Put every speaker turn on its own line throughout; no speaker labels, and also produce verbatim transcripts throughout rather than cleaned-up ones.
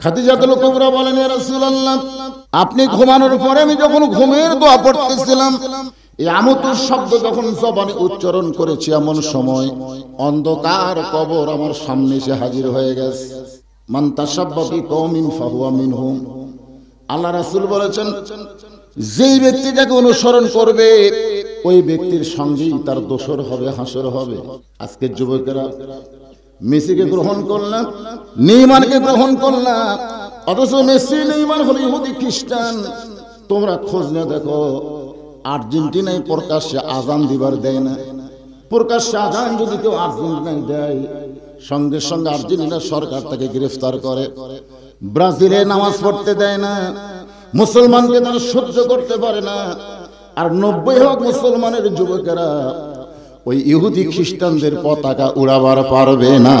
খাদিজাতুল কুবরা বলেন, ইয়া রাসূলুল্লাহ, আপনি ঘুমানোর পরে আমি যখন ঘুমের দোয়া পড়তেছিলাম, এই আমতুর শব্দ যখন জবানে উচ্চারণ করেছি, এমন সময় অন্ধকার কবর আমার সামনে এসে হাজির হয়ে গেছে। মান তাশাব্বাহা বিকওমিন ফাহুয়া মিনহুম। আল্লাহ রাসূল বলেছেন, যেই ব্যক্তি যাকে অনুসরণ করবে ওই ব্যক্তির সঙ্গেই তার দোসর হবে, হাসর হবে। আজকের যুবকেরা মেসিকে গ্রহণ করলাম, নেইমারকে গ্রহণ করলাম, অথচ মেসি নেইমার হলো ইহুদি খ্রিস্টান। তোমরা খোঁজ নিয়ে দেখো, আর্জেন্টিনায় প্রকাশ্যে আজান দিবার দেয় না। প্রকাশ্যে আজান যদি কেউ আর্জেন্টিনায় দেয়, সঙ্গে সঙ্গে আর্জেন্টিনা সরকার তাকে গ্রেফতার করে। ব্রাজিলে নামাজ পড়তে দেয় না, মুসলমানকে তারা সহ্য করতে পারে না। আর নব্বই ভাগ মুসলমানের যুবকেরা ওই ইহুদি খ্রিস্টানদের পতাকা উড়াবার পারবে না।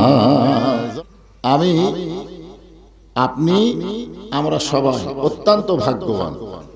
আমি, আপনি, আমরা সবাই অত্যন্ত ভাগ্যবান।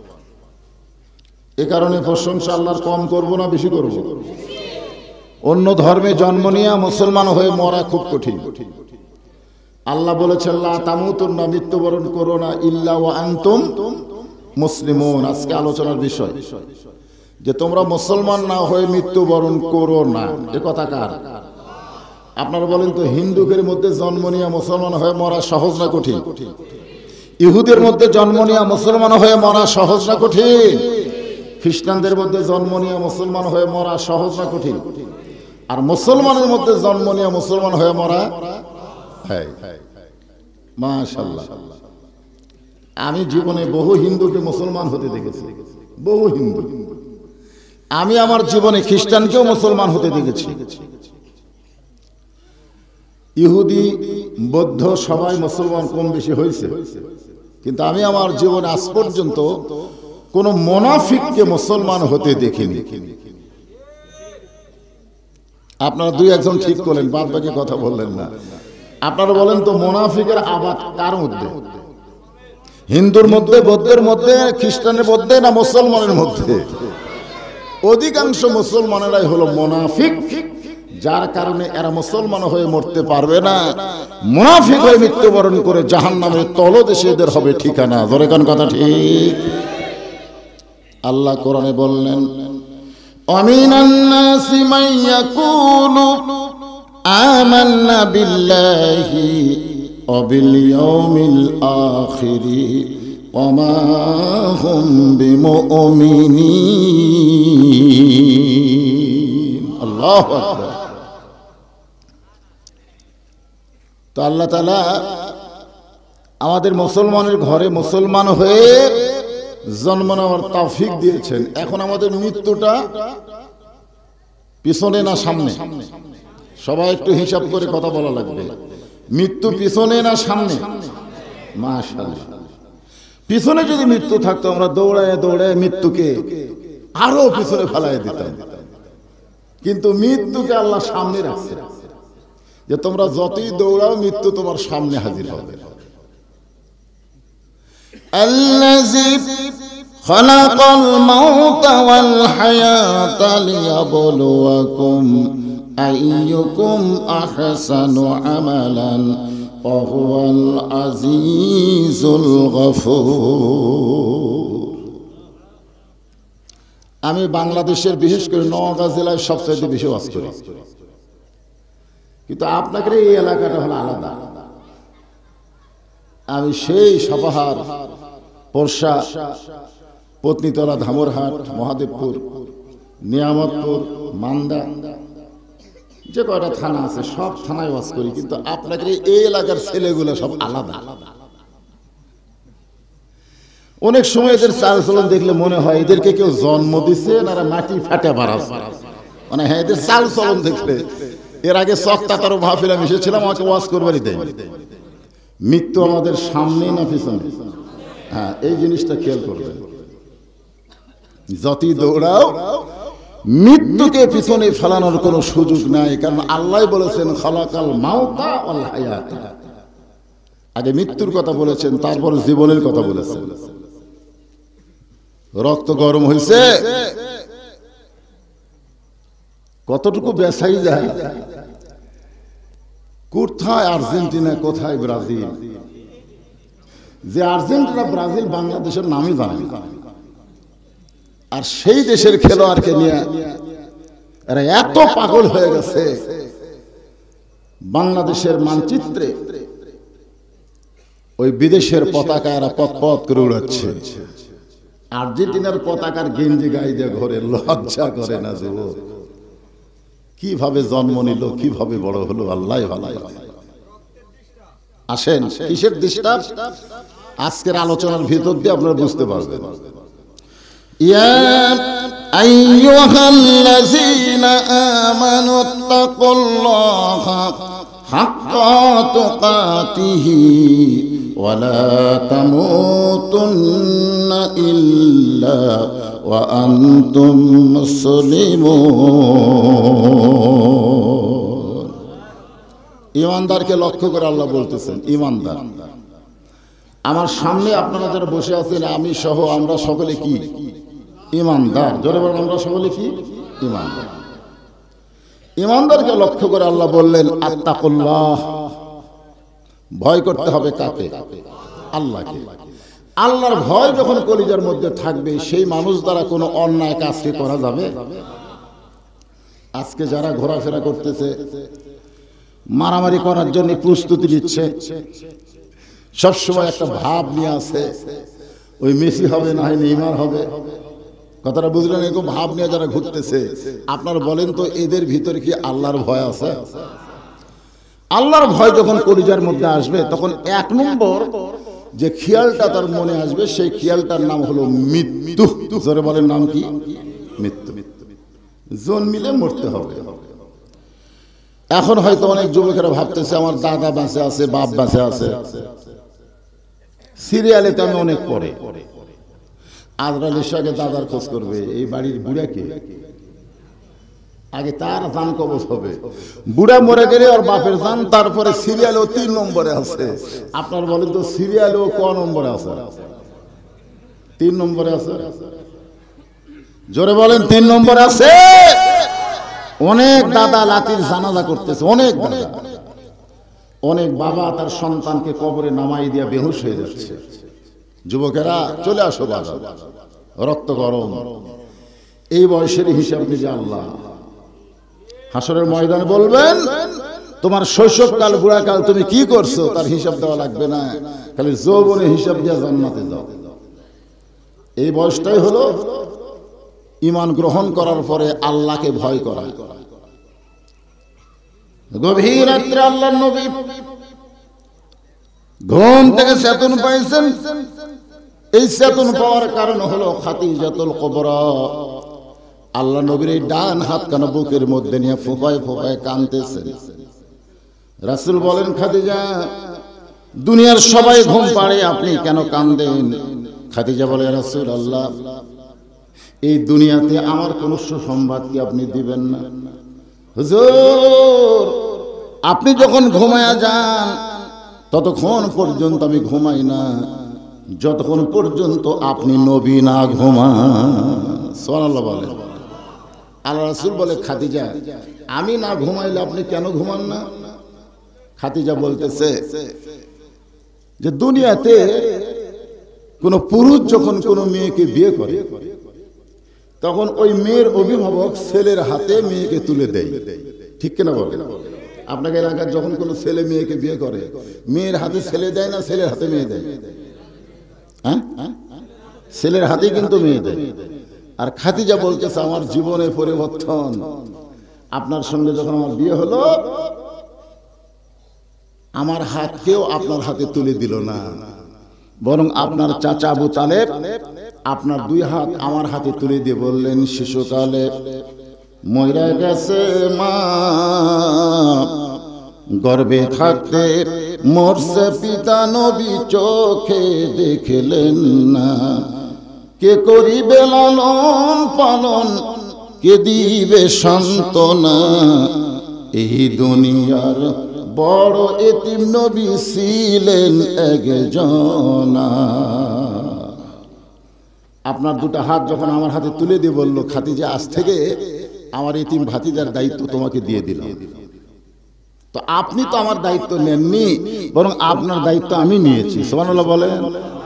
এ কারণে প্রশংসা আল্লাহর কম করব না বেশি করব? অন্য ধর্মে জন্ম নিয়ে মুসলমান হয়ে মরা খুব কঠিন। আল্লাহ বলেছেন, লা তামুতুন্না, মৃত্যুবরণ করো না, ইল্লা ওয়া আনতুম মুসলিমুন। আজকে আলোচনার বিষয় যে তোমরা মুসলমান না হয়ে মৃত্যুবরণ করো না। এ কথা কার? আপনারা বলেন তো, হিন্দুদের মধ্যে জন্ম নিয়ে মুসলমান হয়ে মরা সহজ না কঠিন? ইহুদের মধ্যে জন্ম নিয়ে মুসলমান হয়ে মরা সহজ না কঠিন? খ্রিস্টানদের মধ্যে জন্ম নিয়ে মুসলমান হয়ে মরা সহজ না কঠিন? আর মুসলমানের মধ্যে জন্ম নিয়ে মুসলমান হয়ে মরা, হ্যাঁ, মাশাআল্লাহ। আমি জীবনে বহু হিন্দুকে মুসলমান হতে দেখেছি, বহু হিন্দু। আমি আমার জীবনে খ্রিস্টানকেও মুসলমান হতে দেখেছি। ইহুদি, বৌদ্ধ সবাই মুসলমান কম বেশি হয়েছে, কিন্তু আমি আমার জীবনে আজ পর্যন্ত কোন মুনাফিককে মুসলমান হতে দেখিনি। আপনারা দুই একজন ঠিক করলেন, বাদ বাকি কথা বললেন না। আপনারা বলেন তো, মুনাফিকের আবাদ কার মধ্যে? হিন্দুর মধ্যে, বৌদ্ধের মধ্যে, খ্রিস্টানের মধ্যে, না মুসলমানের মধ্যে? অধিকাংশ মুসলমানেরাই হলো মুনাফিক, যার কারণে এরা মুসলমান হয়ে মরতে পারবে না। মুনাফিক হয়ে মৃত্যুবরণ করে জাহান্নামের তলদেশে এদের হবে ঠিকানা। ধরে কোন কথা ঠিক? আল্লাহ কোরআনে বললেন, আমিনান নাসি মান ইয়াকুলু আমান্না বিল্লাহি ওয়া বিল ইয়াউমিল আখিরি ওয়া মা হুম বিমুমিনিন। আল্লাহু আকবার। তো আল্লাহ তাআলা আমাদের মুসলমানের ঘরে মুসলমান হয়ে জন্ম নেওয়ার তৌফিক দিয়েছেন। এখন আমাদের মৃত্যুটা পিছনে না সামনে? সবাই একটু হিসাব করে কথা বলা লাগবে। মৃত্যু পিছনে না সামনে? মাশাআল্লাহ। পিছনে যদি মৃত্যু থাকতো, আমরা দৌড়ায় দৌড়ায় মৃত্যুকে আরো পিছনে ফেলায় দিতাম। কিন্তু মৃত্যুকে আল্লাহ সামনে রাখছে, যে তোমরা যতই দৌড়াও মৃত্যু তোমার সামনে হাজির হবে। আল্লাযী খালাকাল মাউতা ওয়াল হায়াতা লিয়াবলুয়াকুম আইয়ুকুম আহসানু আমালান ওয়া হুয়াল আজিজুল গফুর। আমি বাংলাদেশের বিশেষ করে নওগাঁ জেলায় সবচেয়ে বেশি ওয়াজ করি, কিন্তু আপনাদের এই এলাকাটা হলো আলাদা। আমি সেই সাপাহার, পোরশা, পত্নীতলা, ধামরহাট, মহাদেবপুর, নিয়ামতপুর, মান্দা, যে কয়টা থানা আছে সব থানায় ওয়াজ করি, কিন্তু আপনাদের এই এলাকার ছেলেগুলো সব আলাদা। অনেক সময় এদের চালচলন দেখলে মনে হয় এদেরকে কেউ জন্ম দিচ্ছে না মাটি ফাটে বাড়াচ্ছে। মানে হ্যাঁ, এদের চালচলন দেখলে। এর আগে চকতাতারও মাহফিলে মিশেছিলাম, আমাকে ওয়াজ করবারই দেয়। মৃত্যু আমাদের সামনে না পিছনে? হ্যাঁ, এই জিনিসটা খেয়াল করবেন। যতই দৌড়াও মৃত্যুকে পিছনে ফেলানোর কোনো সুযোগ নাই, কারণ আল্লাহ বলেছেন খালাকাল মাউতা ওয়াল হায়াতা। আগে মৃত্যুর কথা বলেছেন, তারপর জীবনের কথা বলেছেন। রক্ত গরম হয়েছে, কতটুকু বেসাই যায়, কোথায় আর্জেন্টিনা, কোথায় ব্রাজিল, যে আর্জেন্টিনা ব্রাজিল বাংলাদেশের নামই জানে না, আর সেই দেশের খেলোয়াড়কে নিয়ে এরা এত পাগল হয়ে গেছে, বাংলাদেশের মানচিত্রে ওই বিদেশের পতাকা এরা পথ পথ করে উড়াচ্ছে, আর্জেন্টিনার পতাকার গেঞ্জি গায়ে দিয়ে ঘরে, লজ্জা করে না যে ও কিভাবে জন্ম নিল, কিভাবে বড় হলো, আল্লাহ ভালো। আসেন, কিসের ডিস্টার্ব আজকের আলোচনার ভিতর দিয়ে আপনারা বুঝতে পারবেন। ইয়া আইয়ুহাল্লাযীনা আমানুত্তাকুল্লাহা হাক্কা তুকাতিহি ওয়া লা তামুতুন্না ইল্লা ওয়া আনতুম মুসলিমুন। ঈমানদারকে লক্ষ্য করে আল্লাহ বলতেছেন, ঈমানদার। আমার সামনে আপনারা যারা বসে আছেন, আমি সহ আমরা সকলে কি ঈমানদার? জোরে বলেন, আমরা সকলে কি ঈমানদার? ঈমানদারকে লক্ষ্য করে আল্লাহ বললেন আত্তাকুল্লাহ, ভয় করতে হবে কাকে? আল্লাহকে। আল্লাহর ভয় যখন কলিজার মধ্যে থাকবে, সেই মানুষ দ্বারা কোনো অন্যায় কাজকে করা যাবে? আজকে যারা ঘোরাফেরা করতেছে, মারামারি করার জন্য প্রস্তুতি নিচ্ছে, সবসময় একটা ভাব নিয়ে আছে, ওই মেসি হবে না হয় নেইমার হবে, কথাটা বুঝলেন? এরকম ভাব নিয়ে যারা ঘুরতেছে, আপনার বলেন তো এদের ভিতরে কি আল্লাহর ভয় আছে? আল্লাহর ভয় যখন কলিজার মধ্যে আসবে, তখন এক নম্বর যে খেয়ালটা তার মনে আসবে, সেই খেয়ালটার নাম হলো মৃত্যু। জোরে বলেন, নাম কি? মৃত্যু। জন্মিলে মরতে হবে। এখন হয়তো অনেক যুবকেরা ভাবতেছে আমার দাদা বেঁচে আছে, বাপ বেঁচে আছে, সিরিয়ালে তো আমি অনেক পড়ে, আজরাইল এসে আগে দাদার খোঁজ করবে, এই বাড়ির বুড়াকে আগে তার জান কবজ হবে। বুড়া মরে গেলে ওর বাপের জান, তারপরে সিরিয়ালও তিন নম্বরে আছে। আপনার বলেন তো সিরিয়ালও ক নম্বরে আছে? তিন নম্বরে আছে। জোরে বলেন, তিন নম্বরে আছে। অনেক দাদা লাতির জানাজা করতেছে, অনেক দাদা, অনেক বাবা তার সন্তানকে কবরে নামাই দিয়া বেহুশ হয়ে যাচ্ছে। যুবকেরা চলে আসো বাবা, রক্ত গরম। এই বয়সের হিসাব নিজে আল্লাহ হাসরের ময়দানে বলবেন, তোমার শৈশবকাল বুড়াকাল তুমি কি করছো তার হিসাব দেওয়া লাগবে না, খালি যৌবনে হিসাব দিয়ে জান্নাতে যাও। এই বয়সটাই হলো ঈমান গ্রহণ করার পরে আল্লাহকে ভয় করা। গভীর রাত্রে আল্লাহর নবী ঘুম থেকে চেতন পাইছেন। এই চেতন পাওয়ার কারণ হলো খাদিজাতুল কুবরা। আল্লাহ নবীর এই ডান হাত কানা বুকের মধ্যে নিয়ে ফোঁপায় ফোঁপায় কাঁদতেছেন। রাসূল বলেন, খাদিজা, দুনিয়ার সবাই ঘুম পাড়ে, আপনি কেন কাঁদেন? খাদিজা বলে, রাসূলুল্লাহ, এই দুনিয়াতে আমার কোনো সুসংবাদ কি আপনি দিবেন না? হুজুর, আপনি যখন ঘুমায়া যান ততক্ষণ পর্যন্ত আমি ঘুমাই না, যতক্ষণ পর্যন্ত আপনি নবী না ঘুমান। সুবহানাল্লাহ বলে। আল্লাহ রাসূল বলে, খাদিজা, আমি না ঘুমাইলে আপনি কেন ঘুমান না? খাদিজা বলতেছে যে দুনিয়াতে কোন পুরুষ যখন কোন মেয়েকে বিয়ে করে, তখন ওই মেয়ের অভিভাবক ছেলের হাতে মেয়েকে তুলে দেয়, ঠিক কিনা বলেন? আপনাকে এলাকার যখন কোনো ছেলে মেয়েকে বিয়ে করে, মেয়ের হাতে ছেলে দেয় না ছেলের হাতে মেয়ে দেয়? হ্যাঁ, ছেলের হাতেই কিন্তু মেয়ে দেয়। আর খাদিজা বলতেছে, আমার জীবনে পরিবর্তন, আপনার সঙ্গে যখন আমার বিয়ে হলো, আমার হাত কেউ আপনার হাতে তুলে দিল না, বরং আপনার চাচা আবু তালেব আপনার দুই হাত আমার হাতে তুলে দিয়ে বললেন, শিশুকালে মইরা গেছে মা, গর্ভে থাকতে মরছে পিতা, নবী চোখে দেখলেন না, কে করিবে লালন পালন, কে দিবে সান্ত্বনা, এই দুনিয়ার বড় এতিম নবী ছিলেন একজনা। আপনার দুটো হাত যখন আমার হাতে তুলে দিয়ে বলল, খাদিজা, আজ থেকে আমার এতিম ভাতিজার দায়িত্ব তোমাকে দিয়ে দিলাম। তো আপনি তো আমার দায়িত্ব নেননি, বরং আপনার দায়িত্ব আমি নিয়েছি। সুবহানাল্লাহ বলেন।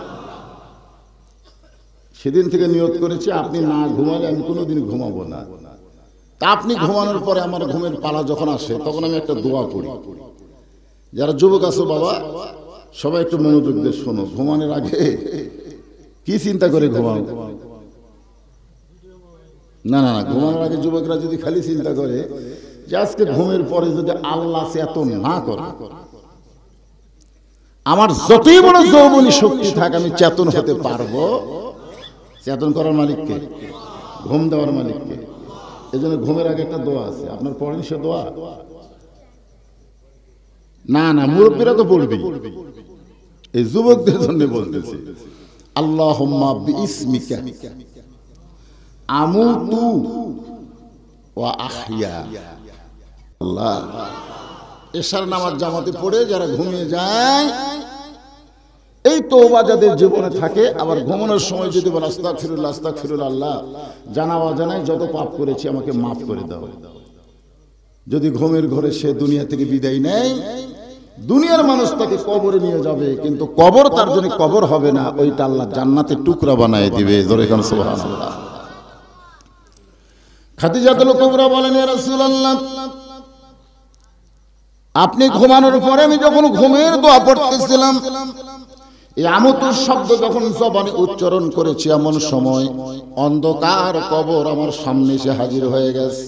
সেদিন থেকে নিয়ত করেছি আপনি না ঘুমালে আমি কোনোদিন ঘুমাবো না। তা আপনি ঘুমানোর পরে আমার ঘুমের পালা যখন আসে তখন আমি একটা দোয়া পড়ি। যারা যুবক আছো বাবা, সবাই একটু মনোযোগ দিয়ে শোনো। ঘুমানোর আগে কি চিন্তা করে ঘুমাও? না না না, ঘুমানোর আগে যুবকরা যদি খালি চিন্তা করে যে আজকে ঘুমের পরে যদি আল্লাহ চেতন না করে, আমার যতই বড় যৌবনী শক্তি থাক আমি চেতন হতে পারবো। চেতন করার মালিককে, ঘুম দেওয়ার মালিককে। এই জন্য ঘুমের আগে একটা দোয়া আছে, আপনার পড়েন সে দোয়া? না না, মুরব্বীরা তো পড়বি, এই যুবকদের জন্য বলতেছি। আল্লাহুম্মা বিইসমিকা আমুতু ওয়া আহইয়া। আল্লাহ, এশার নামাজ জামাতে পড়ে যারা ঘুমিয়ে যায়, এই তওবা যাদের জীবনে থাকে, আবার ঘুমানোর সময় যদি বলে আস্তাগফিরুল্লাহ আস্তাগফিরুল্লাহ, আল্লাহ জানা অজানায় যত পাপ করেছি আমাকে মাফ করে দাও। যদি ঘুমের ঘরে সে দুনিয়া থেকে বিদায় নেয়, দুনিয়ার মানুষ তাকে কবরে নিয়ে যাবে, কিন্তু কবর তার জন্য কবর হবে না, ওইটা আল্লাহ জান্নাতের টুকরা বানায় দিবে। জোরে কান সুবহানাল্লাহ। খাদিজাতুল কুবরা বলেন, ইয়া রাসূলুল্লাহ, আপনি ঘুমানোর পরে আমি যখন ঘুমের দোয়া পড়তেছিলাম, এই আমতুর শব্দ যখন জবানে উচ্চারণ করেছি, এমন সময় অন্ধকার কবর আমার সামনে এসে হাজির হয়ে গেছে।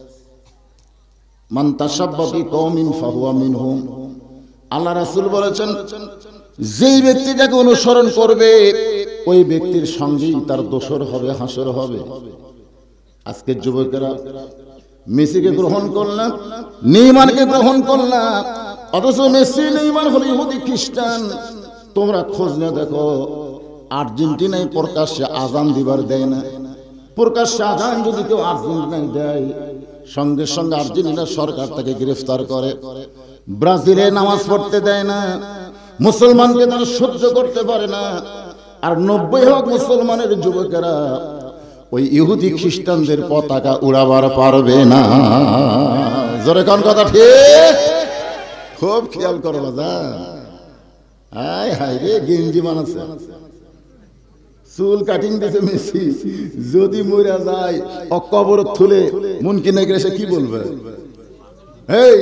মান তাশাব্বা বিকওমিন ফাহুয়া মিনহুম। আল্লাহ রাসূল বলেছেন, যেই ব্যক্তি যাকে অনুসরণ করবে ওই ব্যক্তির সঙ্গেই তার দোসর হবে, হাসর হবে। আজকের যুবকেরা মেসিকে গ্রহণ করলাম, নেইমারকে গ্রহণ করলাম, অথচ মেসি নেইমার হলো ইহুদি খ্রিস্টান। তোমরা খোঁজ নিয়ে দেখো, আর্জেন্টিনায় প্রকাশ্যে আজান দিবার দেয় না। প্রকাশ্যে আজান যদি কেউ আর্জেন্টিনায় দেয়, সঙ্গে সঙ্গে আর্জেন্টিনা সরকার তাকে গ্রেফতার করে। ব্রাজিলে নামাজ পড়তে দেয় না, মুসলমানকে তারা সহ্য করতে পারে না। আর নব্বই ভাগ মুসলমানের যুবকেরা ওই ইহুদি খ্রিস্টানদের পতাকা উড়াবার পারবে না। জোরে কোন কথা ঠিক? খুব খেয়াল করো বাজার। হায় হায় রে, গেঞ্জি বানাচ্ছে, চুল কাটিং দিছে মেসি, যদি মরে যায় অকবর থুলে মন কিনে গেলে সে কি বলবে? এই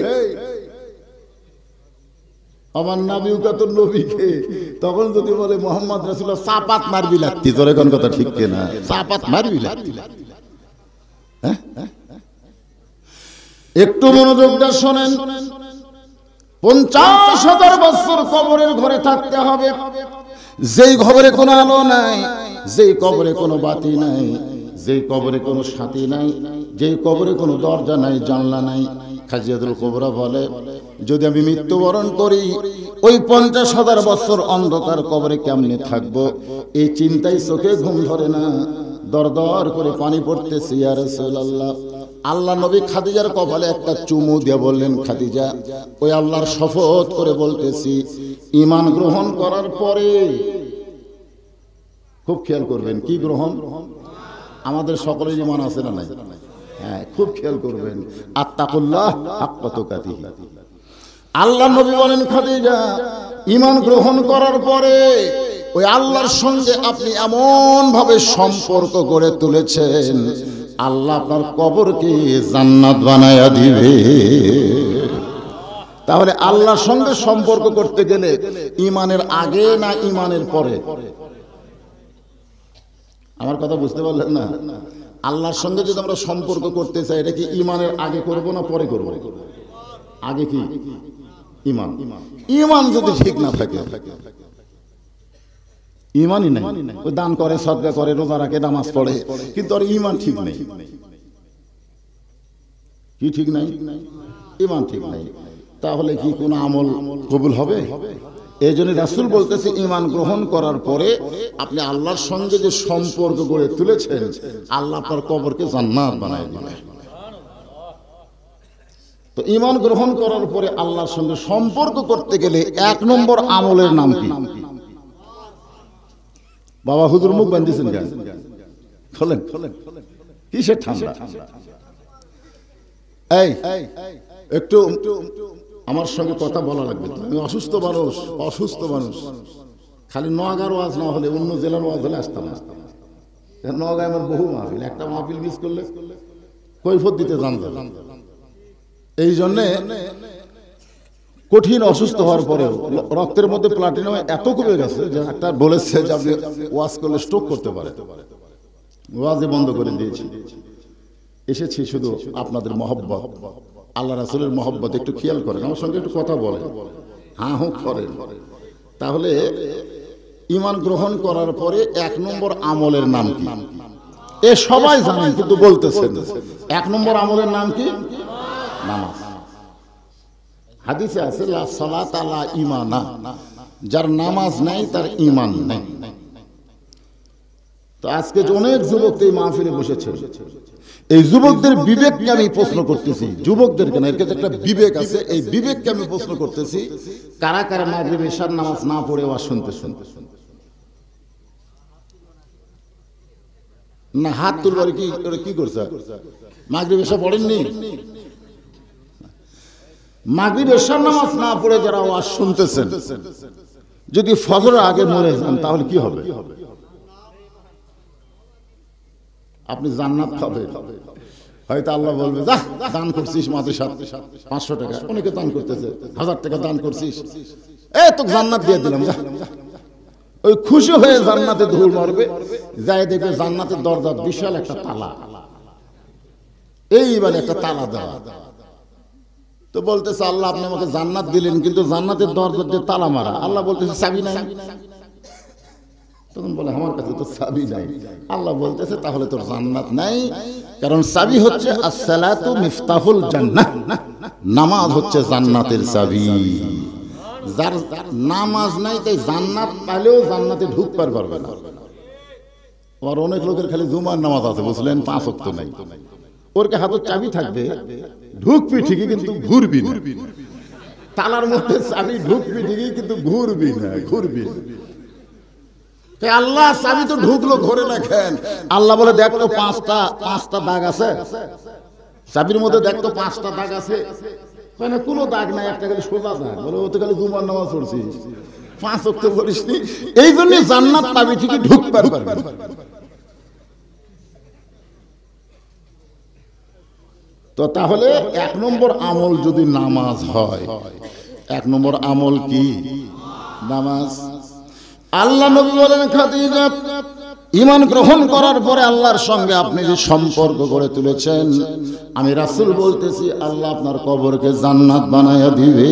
আমার নাবিউকা তো নবীকে, তখন যদি বলে মোহাম্মদ রাসূলুল্লাহ চাপাত মারবি লাগতি। জোরে কোন কথা ঠিক কিনা? চাপাত মারবি লাগতি। হ্যাঁ, একটু মনোযোগটা শোনেন। পঞ্চাশ হাজার বছর কবরের ঘরে থাকতে হবে, যেই কবরে কোনো আলো নাই, যেই কবরে কোনো বাতি নাই, যেই কবরে কোনো সাথী নাই, যেই কবরে কোনো দরজা নাই, জানলা নাই। খাদিজাতুল কুবরা বলে, যদি আমি মৃত্যুবরণ করি, ওই পঞ্চাশ হাজার বছর অন্ধকার কবরে কেমনে থাকবো, এই চিন্তায় চোখে ঘুম ধরে না, দর দর করে পানি পড়তেছে। ইয়া রাসূলুল্লাহ, আল্লাহ নবী খাদিজার কপালে একটা চুমু দিয়ে বললেন, খাদিজা, ওই আল্লাহর শপথ করে বলতেছি, ঈমান গ্রহণ করার পরে, খুব খেয়াল করবেন, কি গ্রহণ? আমাদের সকলের ঈমান আছে না নাই? হ্যাঁ, খুব খেয়াল করবেন। আত্তাকুল্লাহ হাক্কা তুকাতিহি। আল্লাহ নবী বলেন, খাদিজা, ঈমান গ্রহণ করার পরে ওই আল্লাহর সঙ্গে আপনি এমন ভাবে সম্পর্ক গড়ে তুলেছেন, আল্লাহ আপনার কবরকে জান্নাত বানায়া দিবে। তাহলে আল্লাহর সঙ্গে সম্পর্ক করতে গেলে ঈমানের আগে না ঈমানের পরে? আমার কথা বুঝতে পারলেন না? আল্লাহর সঙ্গে যদি আমরা সম্পর্ক করতে চাই, এটা কি ঈমানের আগে করব না পরে করব? আগে কি? ঈমান। ঈমান যদি ঠিক না থাকে, ঈমানই নাই, ওই দান করে, সদকা করে, রোজা রাখে, নামাজ পড়ে, কিন্তু আর ঈমান ঠিক নেই। কি ঠিক নাই? ঈমান ঠিক নাই। তাহলে কি কোনো আমল কবুল হবে? এই জন্য রাসূল বলতেছে, ঈমান গ্রহণ করার পরে আপনি আল্লাহর সঙ্গে যে সম্পর্ক গড়ে তুলেছেন, আল্লাহ আপনার কবরকে জান্নাত বানায় দিবেন। তো ঈমান গ্রহণ করার পরে আল্লাহর সঙ্গে সম্পর্ক করতে গেলে এক নম্বর আমলের নাম কি? বাবা হুজুর মুখ বাঁধিয়েছেন কেন? খোলেন, কিসের ঠান্ডা? এই একটু আমার সঙ্গে কথা বলা লাগবে, আমি অসুস্থ মানুষ, অসুস্থ মানুষ। খালি নওগাঁর ওয়াজ না হলে অন্য জেলার ওয়াজ হলে আসতাম না। নওগাঁয় আমার বহু মাহফিল, একটা মাহফিল মিস করলে কৈফত দিতে জানতাম। এই জন্যে কঠিন অসুস্থ হওয়ার পরেও রক্তের মধ্যে প্লাটিনাম এত কমে গেছে যে ডাক্তার বলেছে যে আপনি ওয়াজ করলে স্ট্রোক করতে পারে। ওয়াজে বন্ধ করে দিয়েছি। এসেছি শুধু আপনাদের মহব্বত, আল্লাহ রাসূলের মহব্বত একটু খেয়াল করেন, আমার সঙ্গে একটু কথা বলেন, হ্যাঁ হোক করেন। তাহলে ঈমান গ্রহণ করার পরে এক নম্বর আমলের নাম কি? এ সবাই জানেন কিন্তু বলতেছেন। এক নম্বর আমলের নাম কি? নামাজ। হাদিসে আছে লা সালাতা লা ঈমানা, যার নামাজ নাই তার ঈমান নাই। তো আজকে যে অনেক যুবক এই মাহফিলে বসেছে, এই যুবকদের বিবেককে আমি প্রশ্ন করতেছি, যুবকদের কেন, এর কাছে একটা বিবেক আছে, এই বিবেককে আমি প্রশ্ন করতেছি, কারা কারা মাগরিব এশার নামাজ না পড়ে ওয়াজ শুনতেছেন? না হাত তুলবার কি কি করছে? মাগরিব এশা পড়েননি? মাগরিব এশার নামাজ না পড়ে যারা ওয়াজ শুনতেছেন, যদি ফজরের আগে মরে যান তাহলে কি হবে? আপনি জান্নাত পাবেন। হয়তো আল্লাহ বলবে যা দান করছিস মাঝে সাথে পাঁচশো টাকা, অনেকে দান করতেছে, হাজার টাকা দান করছিস, এ তোকে জান্নাত দিয়ে দিলাম যা। ওই খুশি হয়ে জান্নাতে দৌড় মারবে, যাই দেখবে জান্নাতের দরজা বিশাল একটা তালা, এইবার একটা তালা দেওয়া। তো বলতেছে আল্লাহ আপনি আমাকে জান্নাত দিলেন, কিন্তু জান্নাতের দরজা দিয়ে তালা মারা। আল্লাহ বলতেছে চাবি নাই। তখন বলে আমার কাছে তো চাবি নাই। আল্লাহ বলতেছে তাহলে তোর জান্নাত নাই, কারণ চাবি হচ্ছে আসসালাতু মিফতাহুল জান্নাহ, নামাজ হচ্ছে জান্নাতের চাবি। যার নামাজ নাই তাই জান্নাত পাইলেও জান্নাতে ঢুকতে পারবে না। আর অনেক লোকের খালি জুমার নামাজ আছে বুঝলেন, পাঁচ ওয়াক্ত নাই, ওর হাতে চাবি থাকবে, ঢুকবি ঠিকই কিন্তু ঘুরবি না। তালার মধ্যে চাবি, ঢুকবি ঠিকই কিন্তু ঘুরবি না, ঘুরবি না। আল্লাহ চাবি তো ঢুকলো ঘরে রাখেন। আল্লাহ বলে দেখতো পাঁচটা পাঁচটা দাগ আছে চাবির মধ্যে, দেখতো পাঁচটা দাগ আছে, কোনো দাগ নাই, একটা খালি সোজা দাগ। বলে ও তো খালি জুমার নামাজ পড়ছিস, পাঁচ ওয়াক্ত পড়িসনি, এই জন্য জান্নাত পাবি ঠিকই ঢুকতে পারবে। তো তাহলে এক নম্বর আমল যদি নামাজ হয়, এক নম্বর আমল কি? নামাজ। আল্লাহ নবী বলেন খাদিজা ঈমান গ্রহণ করার পরে আল্লাহর সঙ্গে আপনি যে সম্পর্ক গড়ে তুলেছেন, আমি রাসূল বলতেছি আল্লাহ আপনার কবরকে জান্নাত বানায়া দিবে।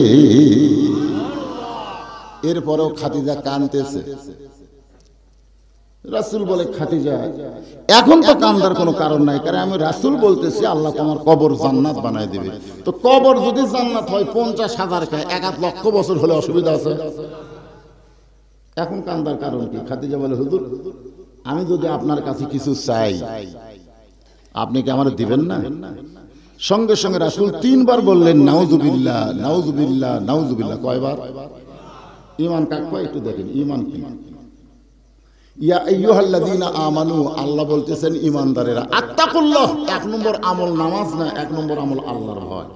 এরপরেও খাদিজা কাঁদতেছে। রাসূল বলে খাদিজা এখন তো কান্দার কোনো কারণ নাই, কারণ আমি রাসূল বলতেছি আল্লাহ তোমার কবর জান্নাত বানায় দিবে। তো কবর যদি জান্নাত হয় পঞ্চাশ হাজার কে এক আধ লক্ষ বছর হলে অসুবিধা আছে? এখন কান্দার কারণ কি? খাদিজা বলে হুজুর আমি যদি আপনার কাছে কিছু চাই আপনি কি আমার দিবেন না? সঙ্গে সঙ্গে রাসূল তিনবার বললেন নাউজুবিল্লাহ নাউজুবিল্লাহ নাউজুবিল্লাহ। কয়বার? ঈমান কাক কয় একটু দেখেন, ঈমান কি? ইয়া আইয়ুহাল্লাযীনা আমানু, আল্লাহ বলতেছেন ঈমানদারেরা, আত্তাকুল্লাহ, এক নম্বর আমল নামাজ না, এক নম্বর আমল আল্লাহর ভয়।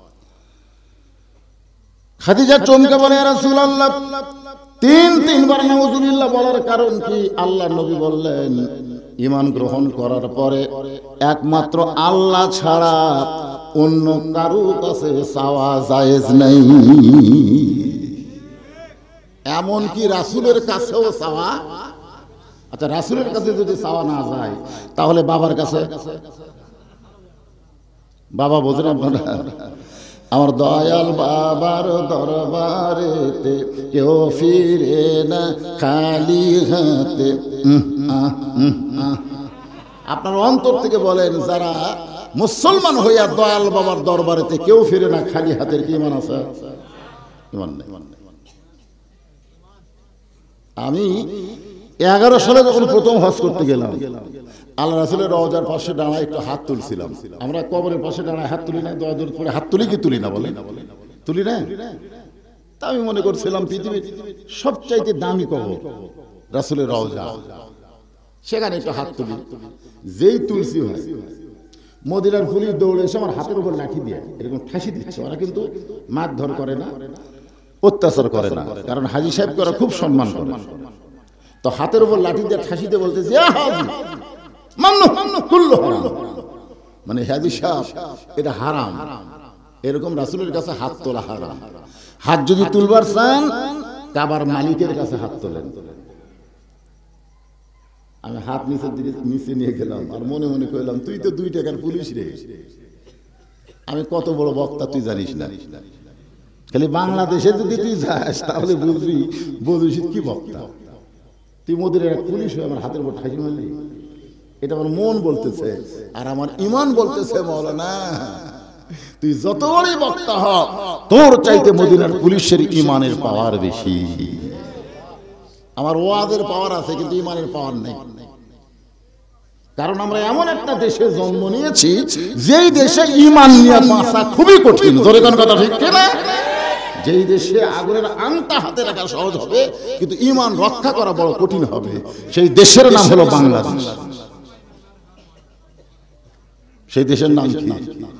খাদিজা চমকে বলে ইয়া রাসূলুল্লাহ তিন তিনবার নাউজুবিল্লাহ বলার কারণ কি? আল্লাহ নবী বললেন ঈমান গ্রহণ করার পরে একমাত্র আল্লাহ ছাড়া অন্য কারো কাছে চাওয়া জায়েজ নেই, এমন কি রাসূলের কাছেও চাওয়া। আচ্ছা রাসূলের কাছে যদি চাওয়া না যায় তাহলে বাবার কাছে? বাবা বোঝেন আপনারা? আমার দয়াল বাবার দরবারেতে কেউ ফিরে না খালি হাতে। আপনার অন্তর থেকে বলেন যারা মুসলমান হইয়া দয়াল বাবার দরবারেতে কেউ ফিরে না খালি হাতের কি ঈমান আছে? ঈমান নেই। আমি এগারো সালে যখন প্রথম হজ করতে গেলাম, আল্লাহ রাসূলের রওজার পাশে দাঁড়ায় একটু হাত তুলছিলাম। আমরা কবরের পাশে দাঁড়ায় হাত তুলি না, দোয়া দরুদ পড়ে হাত তুলি কি তুলি না? বলে তুলি না। তা আমি মনে করছিলাম পৃথিবীর সবচাইতে দামি কবর রাসূলের রওজা, সেখানে একটু হাত তুলি। যেই তুলছি হয় মদিনার পুলিশ দৌড়ে এসে আমার হাতের উপর লাঠি দিয়ে এরকম ঠাসি দিচ্ছে। ওরা কিন্তু মারধর করে না, অত্যাচার করে না, কারণ হাজী সাহেবকে ওরা খুব সম্মান করে। তো হাতের উপর লাঠি দিয়ে ঠাসি দিয়ে বলতেছে মানে হাজী সাহেব এটা হারাম, এরকম রাসূলের কাছে হাত তোলা হারাম। হাত যদি তুলবার চান কাবার মালিকের কাছে হাত তোলেন। আমি হাত নিচের দিকে নিচে নিয়ে গেলাম আর মনে মনে কইলাম তুই তো দুই টাকার পুলিশ রে, আমি কত বড় বক্তা তুই জানিস না। খালি বাংলাদেশে যদি তুই যাস তাহলে বুঝবি বুঝিস কি বক্তা। তুই মদিনার এক পুলিশ হয়ে আমার হাতের উপর ঠাসি মারলি। এটা আমার মন বলতেছে আর আমার ইমান বলতেছে মাওলানা তুই যত বড়ই বক্তা হ তোর চাইতে মদিনার পুলিশের ইমানের পাওয়ার বেশি। আমার ওয়াজের পাওয়ার আছে কিন্তু ইমানের পাওয়ার নেই, কারণ আমরা এমন একটা দেশে জন্ম নিয়েছি যেই দেশে ইমান নিয়ে বাঁচা খুবই কঠিন। জোরে কোন কথা ঠিক কিনা? যেই দেশে আগুনের আংটা হাতে রাখা সহজ হবে কিন্তু ইমান রক্ষা করা বড় কঠিন হবে, সেই দেশের নাম হলো বাংলাদেশ। সেই দেশের নাম কি?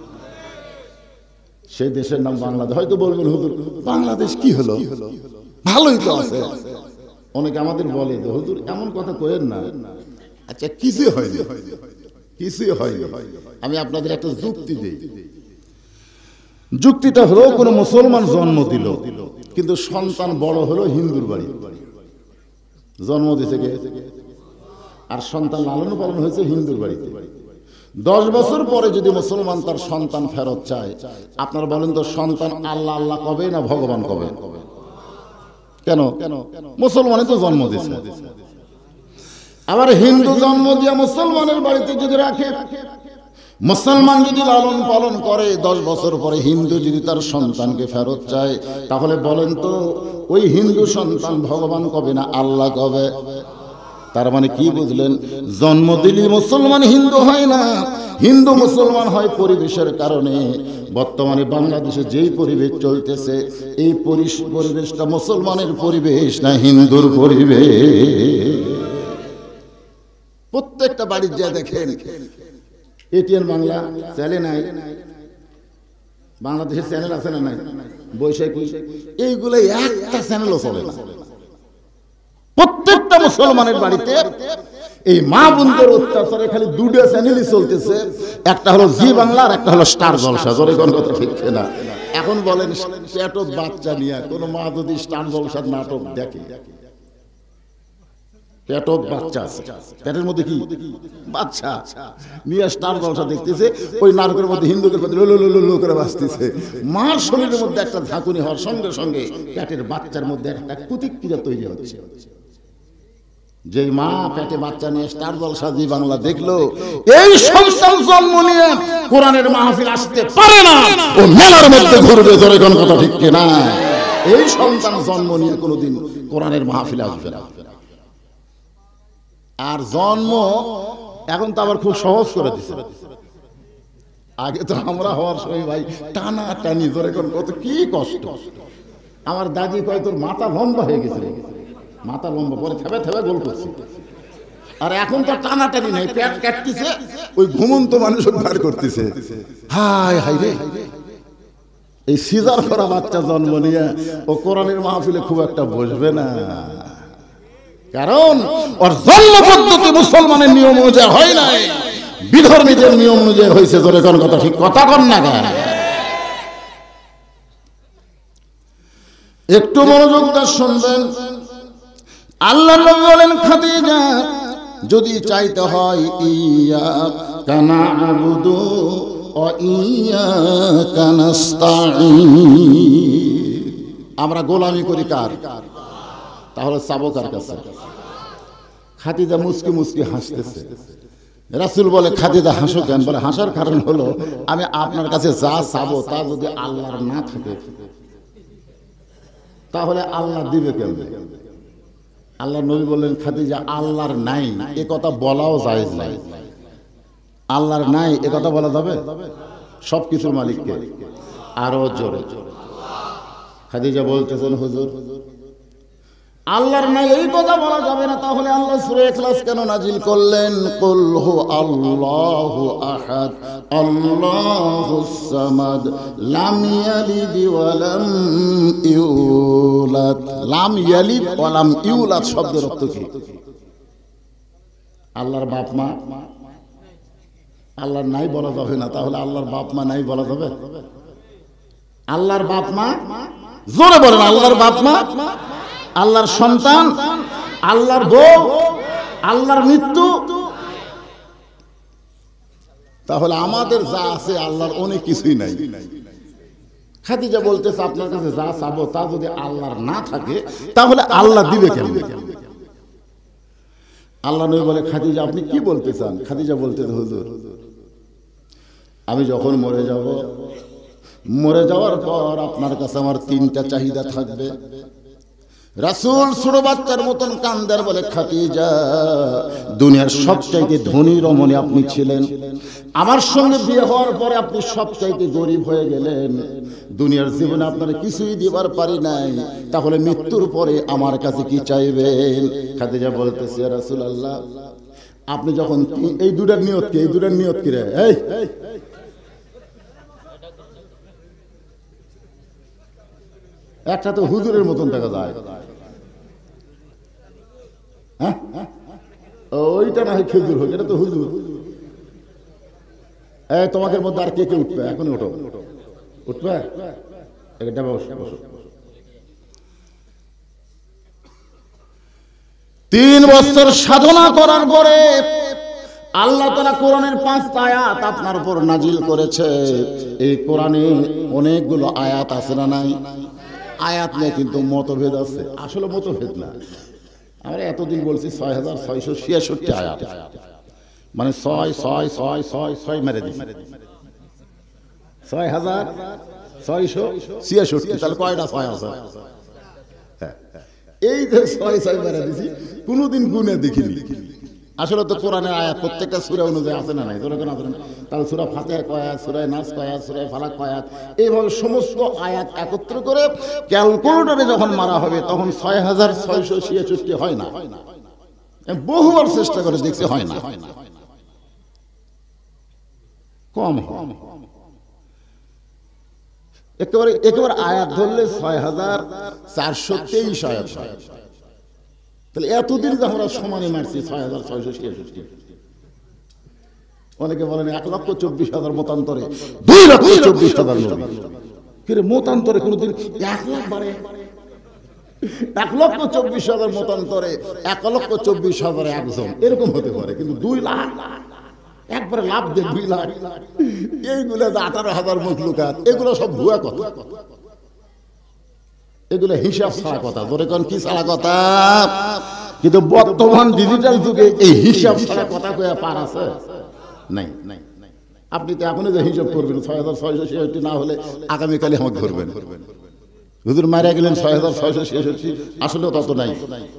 সেই দেশের নাম বাংলাদেশ। হয়তো বলবেন হুজুর বাংলাদেশ কি হলো, ভালোই তো আছে। অনেকে আমাদের বলে হুজুর এমন কথা কইেন না। আচ্ছা কিছু হয়নি, কিছুই হয়নি। আমি আপনাদের একটা যুক্তি দেই। যুক্তিটা হলো কোন মুসলমান জন্ম দিল কিন্তু সন্তান বড় হলো হিন্দুর বাড়ি, জন্ম দিয়েছে কে? আর সন্তান লালন পালন হয়েছে হিন্দুর বাড়িতে। দশ বছর পরে যদি মুসলমান তার সন্তান ফেরত চায়, আপনারা বলেন তো সন্তান আল্লাহ আল্লাহ কবে না ভগবান কবে? কেন? মুসলমানে তো জন্ম দিয়েছে। আবার হিন্দু জন্ম দিয়া মুসলমানের বাড়িতে যদি রাখে, মুসলমান যদি লালন পালন করে, দশ বছর পরে হিন্দু যদি তার সন্তানকে ফেরত চায়, তাহলে বলেন তো ওই হিন্দু সন্তান ভগবান কবে না আল্লাহ কবে? তার মানে কি বুঝলেন? জন্ম দিলি মুসলমান হিন্দু হয় না, হিন্দু মুসলমান হয় পরিবেশের কারণে। বর্তমানে বাংলাদেশে যেই পরিবেশ চলতেছে এই পরিবেশটা মুসলমানের পরিবেশ না হিন্দুর পরিবেশ। প্রত্যেকটা বাড়ির যা দেখেন এটিএন বাংলা চ্যানেল নাই, বাংলাদেশের চ্যানেল আছে না নাই, বৈশাখী, এইগুলো একটা চ্যানেলও চলে না। প্রত্যেকটা মুসলমানের বাড়িতে এই মা বোনদের অত্যাচারে খালি দুটো চ্যানেলই চলতেছে, একটা হলো জি বাংলা আর একটা হলো স্টার জলসা। জোরে কোন কথা ঠিক না? এখন বলেন পেটক বাচ্চা নিয়ে কোন মা যদি স্টার জলসার নাটক দেখে, পেটক বাচ্চা আছে, পেটের মধ্যে কি বাচ্চা নিয়ে স্টার জলসা দেখতেছে, ওই নাটকের মধ্যে হিন্দুদের মধ্যে লো করে বাঁচতেছে। মার শরীরের মধ্যে একটা ঝাঁকুনি হওয়ার সঙ্গে সঙ্গে পেটের বাচ্চার মধ্যে একটা প্রতিক্রিয়া তৈরি হচ্ছে। যে মা পেটে বাচ্চা নিয়ে স্টার জলসা জি বাংলা দেখলো, এই সন্তান জন্ম নিয়ে কোরআনের মাহফিল আসতে পারে না, ও মেলার মধ্যে ঘুরবে। জোরে কোন কথা ঠিক কিনা? এই সন্তান জন্ম নিয়ে কোনোদিন কোরআনের মাহফিলে আসবে না। আর জন্ম এখন তো আবার খুব সহজ করে দিচ্ছে। আগে তো আমরা হওয়ার সময় ভাই টানা টানি, জোরে কোন কত কি কষ্ট। আমার দাদি কয় তোর মাথা লম্বা হয়ে গেছে, মাথা লম্বা, পরে থেবে থেবে গোল করছে। আর এখন তো টানাটানি নেই, পেট কাটতেছে, ওই ঘুমন্ত মানুষ বার করতেছে। হায় হায় রে, এই সিজার করা বাচ্চা জন্ম নিয়ে ও কোরআনের মাহফিলে খুব একটা বসবে না, কারণ ওর জন্ম পদ্ধতি মুসলমানের নিয়ম অনুযায়ী হয় নাই, বিধর্মীদের নিয়ম অনুযায়ী হয়েছে। জোরে কোন কথা ঠিক কথা কন না কেন? একটু মনোযোগ দিয়ে শুনবেন। আল্লাহ নবী বলেন খাদিজা যদি চাইতে হয় ইয়্যাকা না'বুদু ওয়া ইয়্যাকা নাস্তাঈন, আমরা গোলামি করি কার? তাহলে চাবো কার কাছে? খাদিজা মুস্কি মুস্কি হাসতেছে। রাসূল বলে খাদিজা হাসো কেন? বলে হাসার কারণ হলো আমি আপনার কাছে যা চাবো তা যদি আল্লাহর না থাকে তাহলে আল্লাহ দিবে কেমনে? আল্লাহ নবী বললেন খাদিজা আল্লাহর নাই এ কথা বলাও জায়েজ নাই। আল্লাহর নাই এ কথা বলা যাবে? সবকিছুর মালিককে। আরো জোরে খাদিজা বলতেছেন হুজুর আল্লাহর নাই এই কথা বলা যাবে না, তাহলে আল্লাহ সূরা ইখলাস কেন নাজিল করলেন? কুল হু আল্লাহু আহাদ আল্লাহুস সামাদ লাম ইয়ালিদ ওয়া লাম ইউলাদ। লাম ইয়ালিদ ওয়া লাম ইউলাদ শব্দের অর্থ কি? আল্লাহর বাপ মা, আল্লাহর নাই বলা যাবে না, তাহলে আল্লাহর বাপ মা নাই বলা যাবে? আল্লাহর বাপ মা, জোরে বলেন, আল্লাহর বাপ মা, আল্লাহর সন্তান, আল্লাহর বউ, আল্লাহর মৃত্যু। তাহলে আমাদের যা আছে আল্লাহর অনেক কিছুই নাই। খাদিজা বলতেছে আপনার কাছে যা চাবো তা যদি আল্লাহর না থাকে তাহলে আল্লাহ দিবে কেন? আল্লাহ নবী বলে, খাদিজা আপনি কি বলতে চান? খাদিজা বলতেছে, হুজুর আমি যখন মরে যাব, মরে যাওয়ার পর আপনার কাছে আমার তিনটা চাহিদা থাকবে। রাসূল ছোট বাচ্চার মতন কান্দার বলে, খাদিজা দুনিয়ার সবচাইতে ধনী রমণী আপনি ছিলেন, আমার সঙ্গে বিয়ে হওয়ার পরে আপনি সবচাইতে গরিব হয়ে গেলেন, দুনিয়ার জীবনে আপনার কিছুই দিবার পারি নাই, তাহলে মৃত্যুর পরে আমার কাছে কি চাইবেন? খাদিজা বলতেছে, ইয়া রাসূলুল্লাহ আপনি যখন এই দুটার নিয়ত কি? এই দুটার নিয়ত কি রে? এই একটা তো হুজুরের মতন দেখা যায়, হ্যাঁ ওইটা না হয় খেজুর হোক, এটা তো হুজুর। এই তোমাদের মধ্যে আর কে কে উঠবে? এখনই ওঠো, উঠবে। তিন বছর সাধনা করার পরে আল্লাহ তাআলা কোরআনের পাঁচটা আয়াত আপনার উপর নাজিল করেছে। এই কোরআনে অনেকগুলো আয়াত আছে না নাই? আয়াত নিয়ে কিন্তু মতভেদ আছে, আসলে মতভেদ না। আমরা এতদিন বলছি ছয় হাজার ছয়শো ছিয়াষট্টি আয়াত, মানে ছয় ছয় ছয় ছয় ছয় মেরে দিচ্ছি, ছয় হাজার ছয়শো ছিয়াষট্টি। তাহলে কয়টা ছয় আছে? এই যে ছয় ছয় মেরে দিছি, কোনোদিন গুনে দেখিনি। আসলে তো কোরআনের আয়াত প্রত্যেকটা সূরা অনুযায়ী আছে না নাই? যেরকম আছে না, তাহলে সূরা ফাতিহা কয় আয়াত, সূরা নাস কয় আয়াত, সূরা ফালাক কয় আয়াত, এইভাবে সমস্ত আয়াত একত্র করে ক্যালকুলেটরে যখন মারা হবে তখন ছয় হাজার ছয়শো ছিয়াষট্টি হয় না। বহুবার চেষ্টা করে দেখছি, হয় না, কম হয়। একেবারে একেবারে আয়াত ধরলে ছয় হাজার চারশো তেইশ আয়াত হয়। তাহলে এতদিন যে আমরা সমানে মারছি ছয় হাজার ছয়শো ছিয়াষট্টি। অনেকে বলেন এক লক্ষ চব্বিশ হাজার মতান্তরে দুই লক্ষ চব্বিশ হাজার নবী। কিন্তু মতান্তরে কোনোদিন এক লাখ বাড়ে? এক লক্ষ চব্বিশ হাজার মতান্তরে এক লক্ষ চব্বিশ হাজার একজন এরকম হতে পারে, কিন্তু দুই লাখ একবারে লাভ দেয় দুই লাখ। এইগুলো আঠারো হাজার মখলুকাত, এগুলো সব ভুয়া কথা, এগুলো হিসাব ছাড়া কথা। ধরে কোন কি ছাড়া কথা? কিন্তু বর্তমান ডিজিটাল যুগে এই হিসাব ছাড়া কথা কয়ে পার আছে নাই। আপনি তো এখনই যে হিসাব করবেন ছয় হাজার ছয়শো ছেষট্টি না হলে আগামীকালে আমাকে ধরবেন, হুজুর মারা গেলেন ছয় হাজার ছয়শো ছেষট্টি, আসলে তত নাই।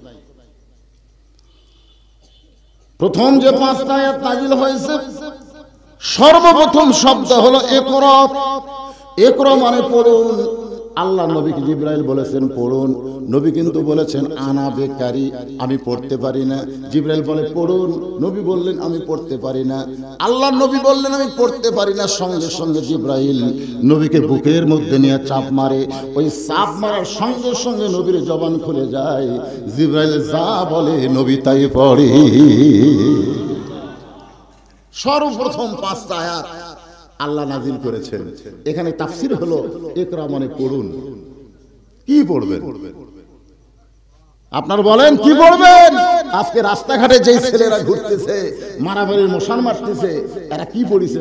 প্রথম যে পাঁচটা আয়াত নাজিল হয়েছে, সর্বপ্রথম শব্দ হলো ইকরা। ইকরা মানে পড়ুন। আল্লাহ নবীকে জিবরাইল বলেছেন পড়ুন, নবী কিন্তু বলেছেন আনা বেকারি, আমি পড়তে পারি না। জিবরাইল বলে পড়ুন, নবী বললেন আমি পড়তে পারি না। আল্লাহ নবী বললেন আমি পড়তে পারি না, সঙ্গে সঙ্গে জিবরাইল নবীকে বুকের মধ্যে নিয়ে চাপ মারে। ওই চাপ মারার সঙ্গে সঙ্গে নবীর জবান খুলে যায়, জিবরাইল যা বলে নবী তাই পড়ে। সর্বপ্রথম পাঁচটা আয়াত আল্লাহ নাজিল করেছেন। এখানে তাফসীর হলো ইকরা মানে পড়ুন। কি পড়বেন? আপনারা বলেন কি পড়বেন? আজকে রাস্তাঘাটে যেই ছেলেরা ঘুরতেছে, মারামারির মশান মারতেছে, এরা কি পড়িছে?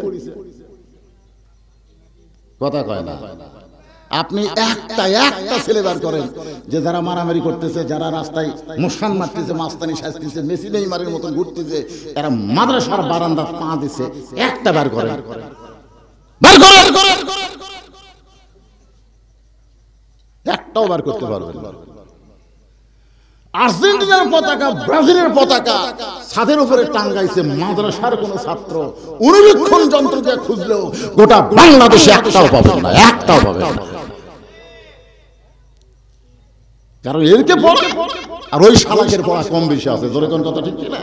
কথা কয় না। আপনি একটা একটা ছেলে বার করেন যে যারা মারামারি করতেছে, যারা রাস্তায় মশান মারতেছে, মাস্তানি সাজতেছে, মেসি নেইমারের মতন ঘুরতেছে, এরা মাদ্রাসার বারান্দা পা দিছে, একটা বার করেন। একটাও বার করতে পারবেন? আর্জেন্টিনার পতাকা, ব্রাজিলের পতাকা ছাদের উপরে টাঙ্গাইছে মাদ্রাসার কোন ছাত্র অনুবীক্ষণ যন্ত্র দিয়ে খুঁজলেও গোটা বাংলাদেশে একটাও পাবেন না, একটাও পাবেন না। কারণ এরকে পড়ে আর ওই শালাকের পড়া কম বেশি আছে, ধরে কোন কথা ঠিক না?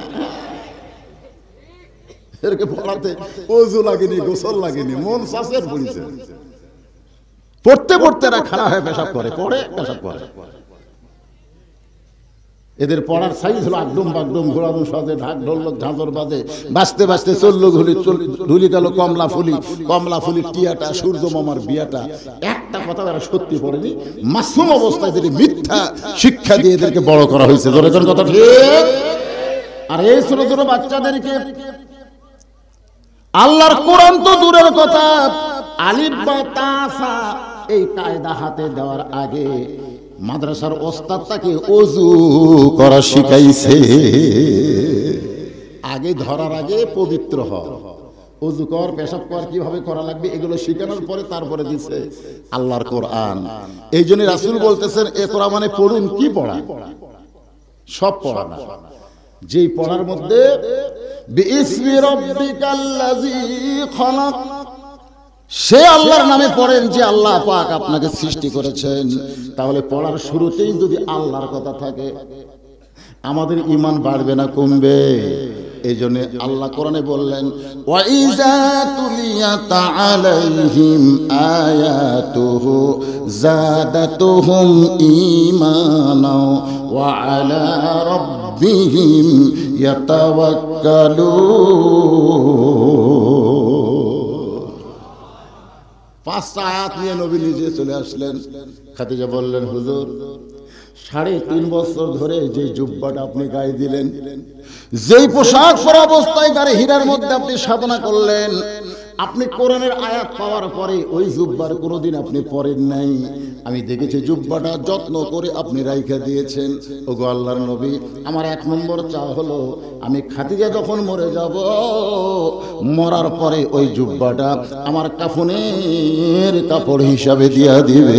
এরকে পড়াতে ওযু লাগেনি, গোসল লাগেনি, মন সাসের পড়িছে, পড়তে পড়তে এরা খাড়া হয়ে পেশাব করে, পড়ে পেশাব করে। এদের পড়ার সাইজ হলো আগডুম বাগডুম, ঘোরানো সাজে, ঢাক ঢোল ঝাঁঝর বাজে, বাঁচতে বাঁচতে চললো ঘুলি, ঢুলি গেল কমলা ফুলি, কমলা ফুলির টিয়াটা, সূর্য মামার বিয়াটা। একটা কথা এরা সত্যি পড়েনি, মাসুম অবস্থায় এদের মিথ্যা শিক্ষা দিয়ে এদেরকে বড় করা হয়েছে। ধরে কোন কথা ঠিক? আর এই ছোট ছোট বাচ্চাদেরকে আল্লাহর কোরআন তো দূরের কথা, আলিফ বা তা সা এই কায়দা হাতে দেওয়ার আগে মাদ্রাসার ওস্তাদ তাকে ওযু করা শিখাইছে। আগে ধরার আগে পবিত্র হ, ওযু কর, পেশাব কর, কিভাবে করা লাগবে এগুলো শিখানোর পরে তারপরে দিছে আল্লাহর কোরআন। এই জন্য রাসূল বলতেছেন এ কোরআন মানে পড়ুন। কি পড়া? সব পড়া না, যেই পড়ার মধ্যে বিইসমি রাব্বিকাল্লাযী খলাক, সে আল্লাহর নামে পড়েন যে আল্লাহ পাক আপনাকে সৃষ্টি করেছেন। তাহলে পড়ার শুরুতেই যদি আল্লাহর কথা থাকে, আমাদের ঈমান বাড়বে না কমবে? এই জন্য আল্লাহ কোরআনে বললেন ওয়াইজা তুলিয়াত আলাইহিম আয়াতুহু যাদাতুহুম ঈমানা ওয়া আলা রাব্বিহিম ইয়াতাওয়াক্কালুন। পাঁচটা আয়াত নিয়ে নবী নিজে চলে আসলেন। খাদিজা বললেন হুজুর, সাড়ে তিন বছর ধরে যে জুব্বাটা আপনি গায়ে দিলেন, যেই পোশাক পরা অবস্থায় গায়ে হীরার মধ্যে আপনি সাধনা করলেন, আপনি কোরআনের আয়াত পাওয়ার পরে ওই জুব্বার কোনোদিন আপনি পরেন নাই। আমি দেখেছি জুব্বাটা যত্ন করে আপনি রাইখা দিয়েছেন। ওগো আল্লাহর নবী, আমার এক নম্বর চাওয়া হলো আমি খাদিজা যখন মরে যাব, মরার পরে ওই জুব্বাটা আমার কাফনের কাপড় হিসাবে দিয়া দিবে।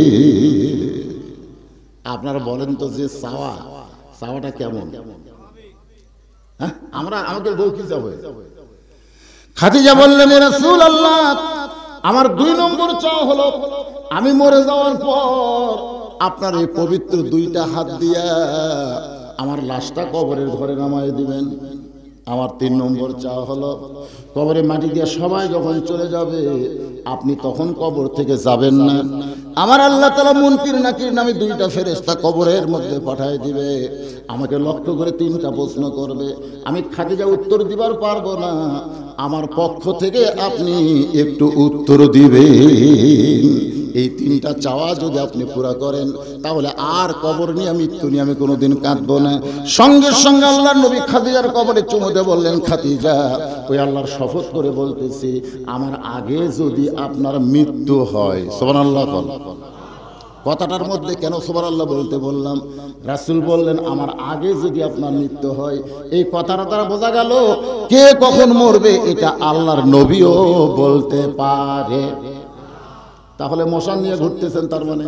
আপনারা বলেন তো যে চাওয়া, চাওয়াটা কেমন? হ্যাঁ, আমরা আমাদের বউ কি যাবে? খাদিজা বললেন ইয়া রাসূলুল্লাহ, আমার দুই নম্বর চাওয়া হলো আমি মরে যাওয়ার পর আপনার এই পবিত্র দুইটা হাত দিয়া আমার লাশটা কবরের ঘরে নামায় দিবেন। আমার তিন নম্বর চাওয়া হলো কবরে মাটি দিয়ে সবাই যখন চলে যাবে, আপনি তখন কবর থেকে যাবেন না, আমার আল্লাহ তাআলা মুনকির নাকির নামে দুইটা ফেরেশতা কবরের মধ্যে পাঠিয়ে দিবে, আমাকে লক্ষ্য করে তিনটা প্রশ্ন করবে। আমি খাদিজা উত্তর দিবার পারবো না, আমার পক্ষ থেকে আপনি একটু উত্তর দিবেন। এই তিনটা চাওয়া যদি আপনি পুরা করেন, তাহলে আর কবর নিয়ে মৃত্যু নিয়ে আমি কোনোদিন কাঁদবো না। সঙ্গে সঙ্গে আল্লাহর নবী খাদিজার কবরে চুমু দিয়ে বললেন, খাদিজা, ওই আল্লাহর শপথ করে বলতেছি, আমার আগে যদি আপনার মৃত্যু হয়, সুবহানাল্লাহ বল। কথাটার মধ্যে কেন সুবহানাল্লাহ বলতে বললাম? রাসূল বললেন আমার আগে যদি আপনার মৃত্যু হয়। এই কথাটা দ্বারা বোঝা গেল কে কখন মরবে এটা আল্লাহর নবীও বলতে পারে। তাহলে মশান নিয়ে ঘুরতেছেন, তার মানে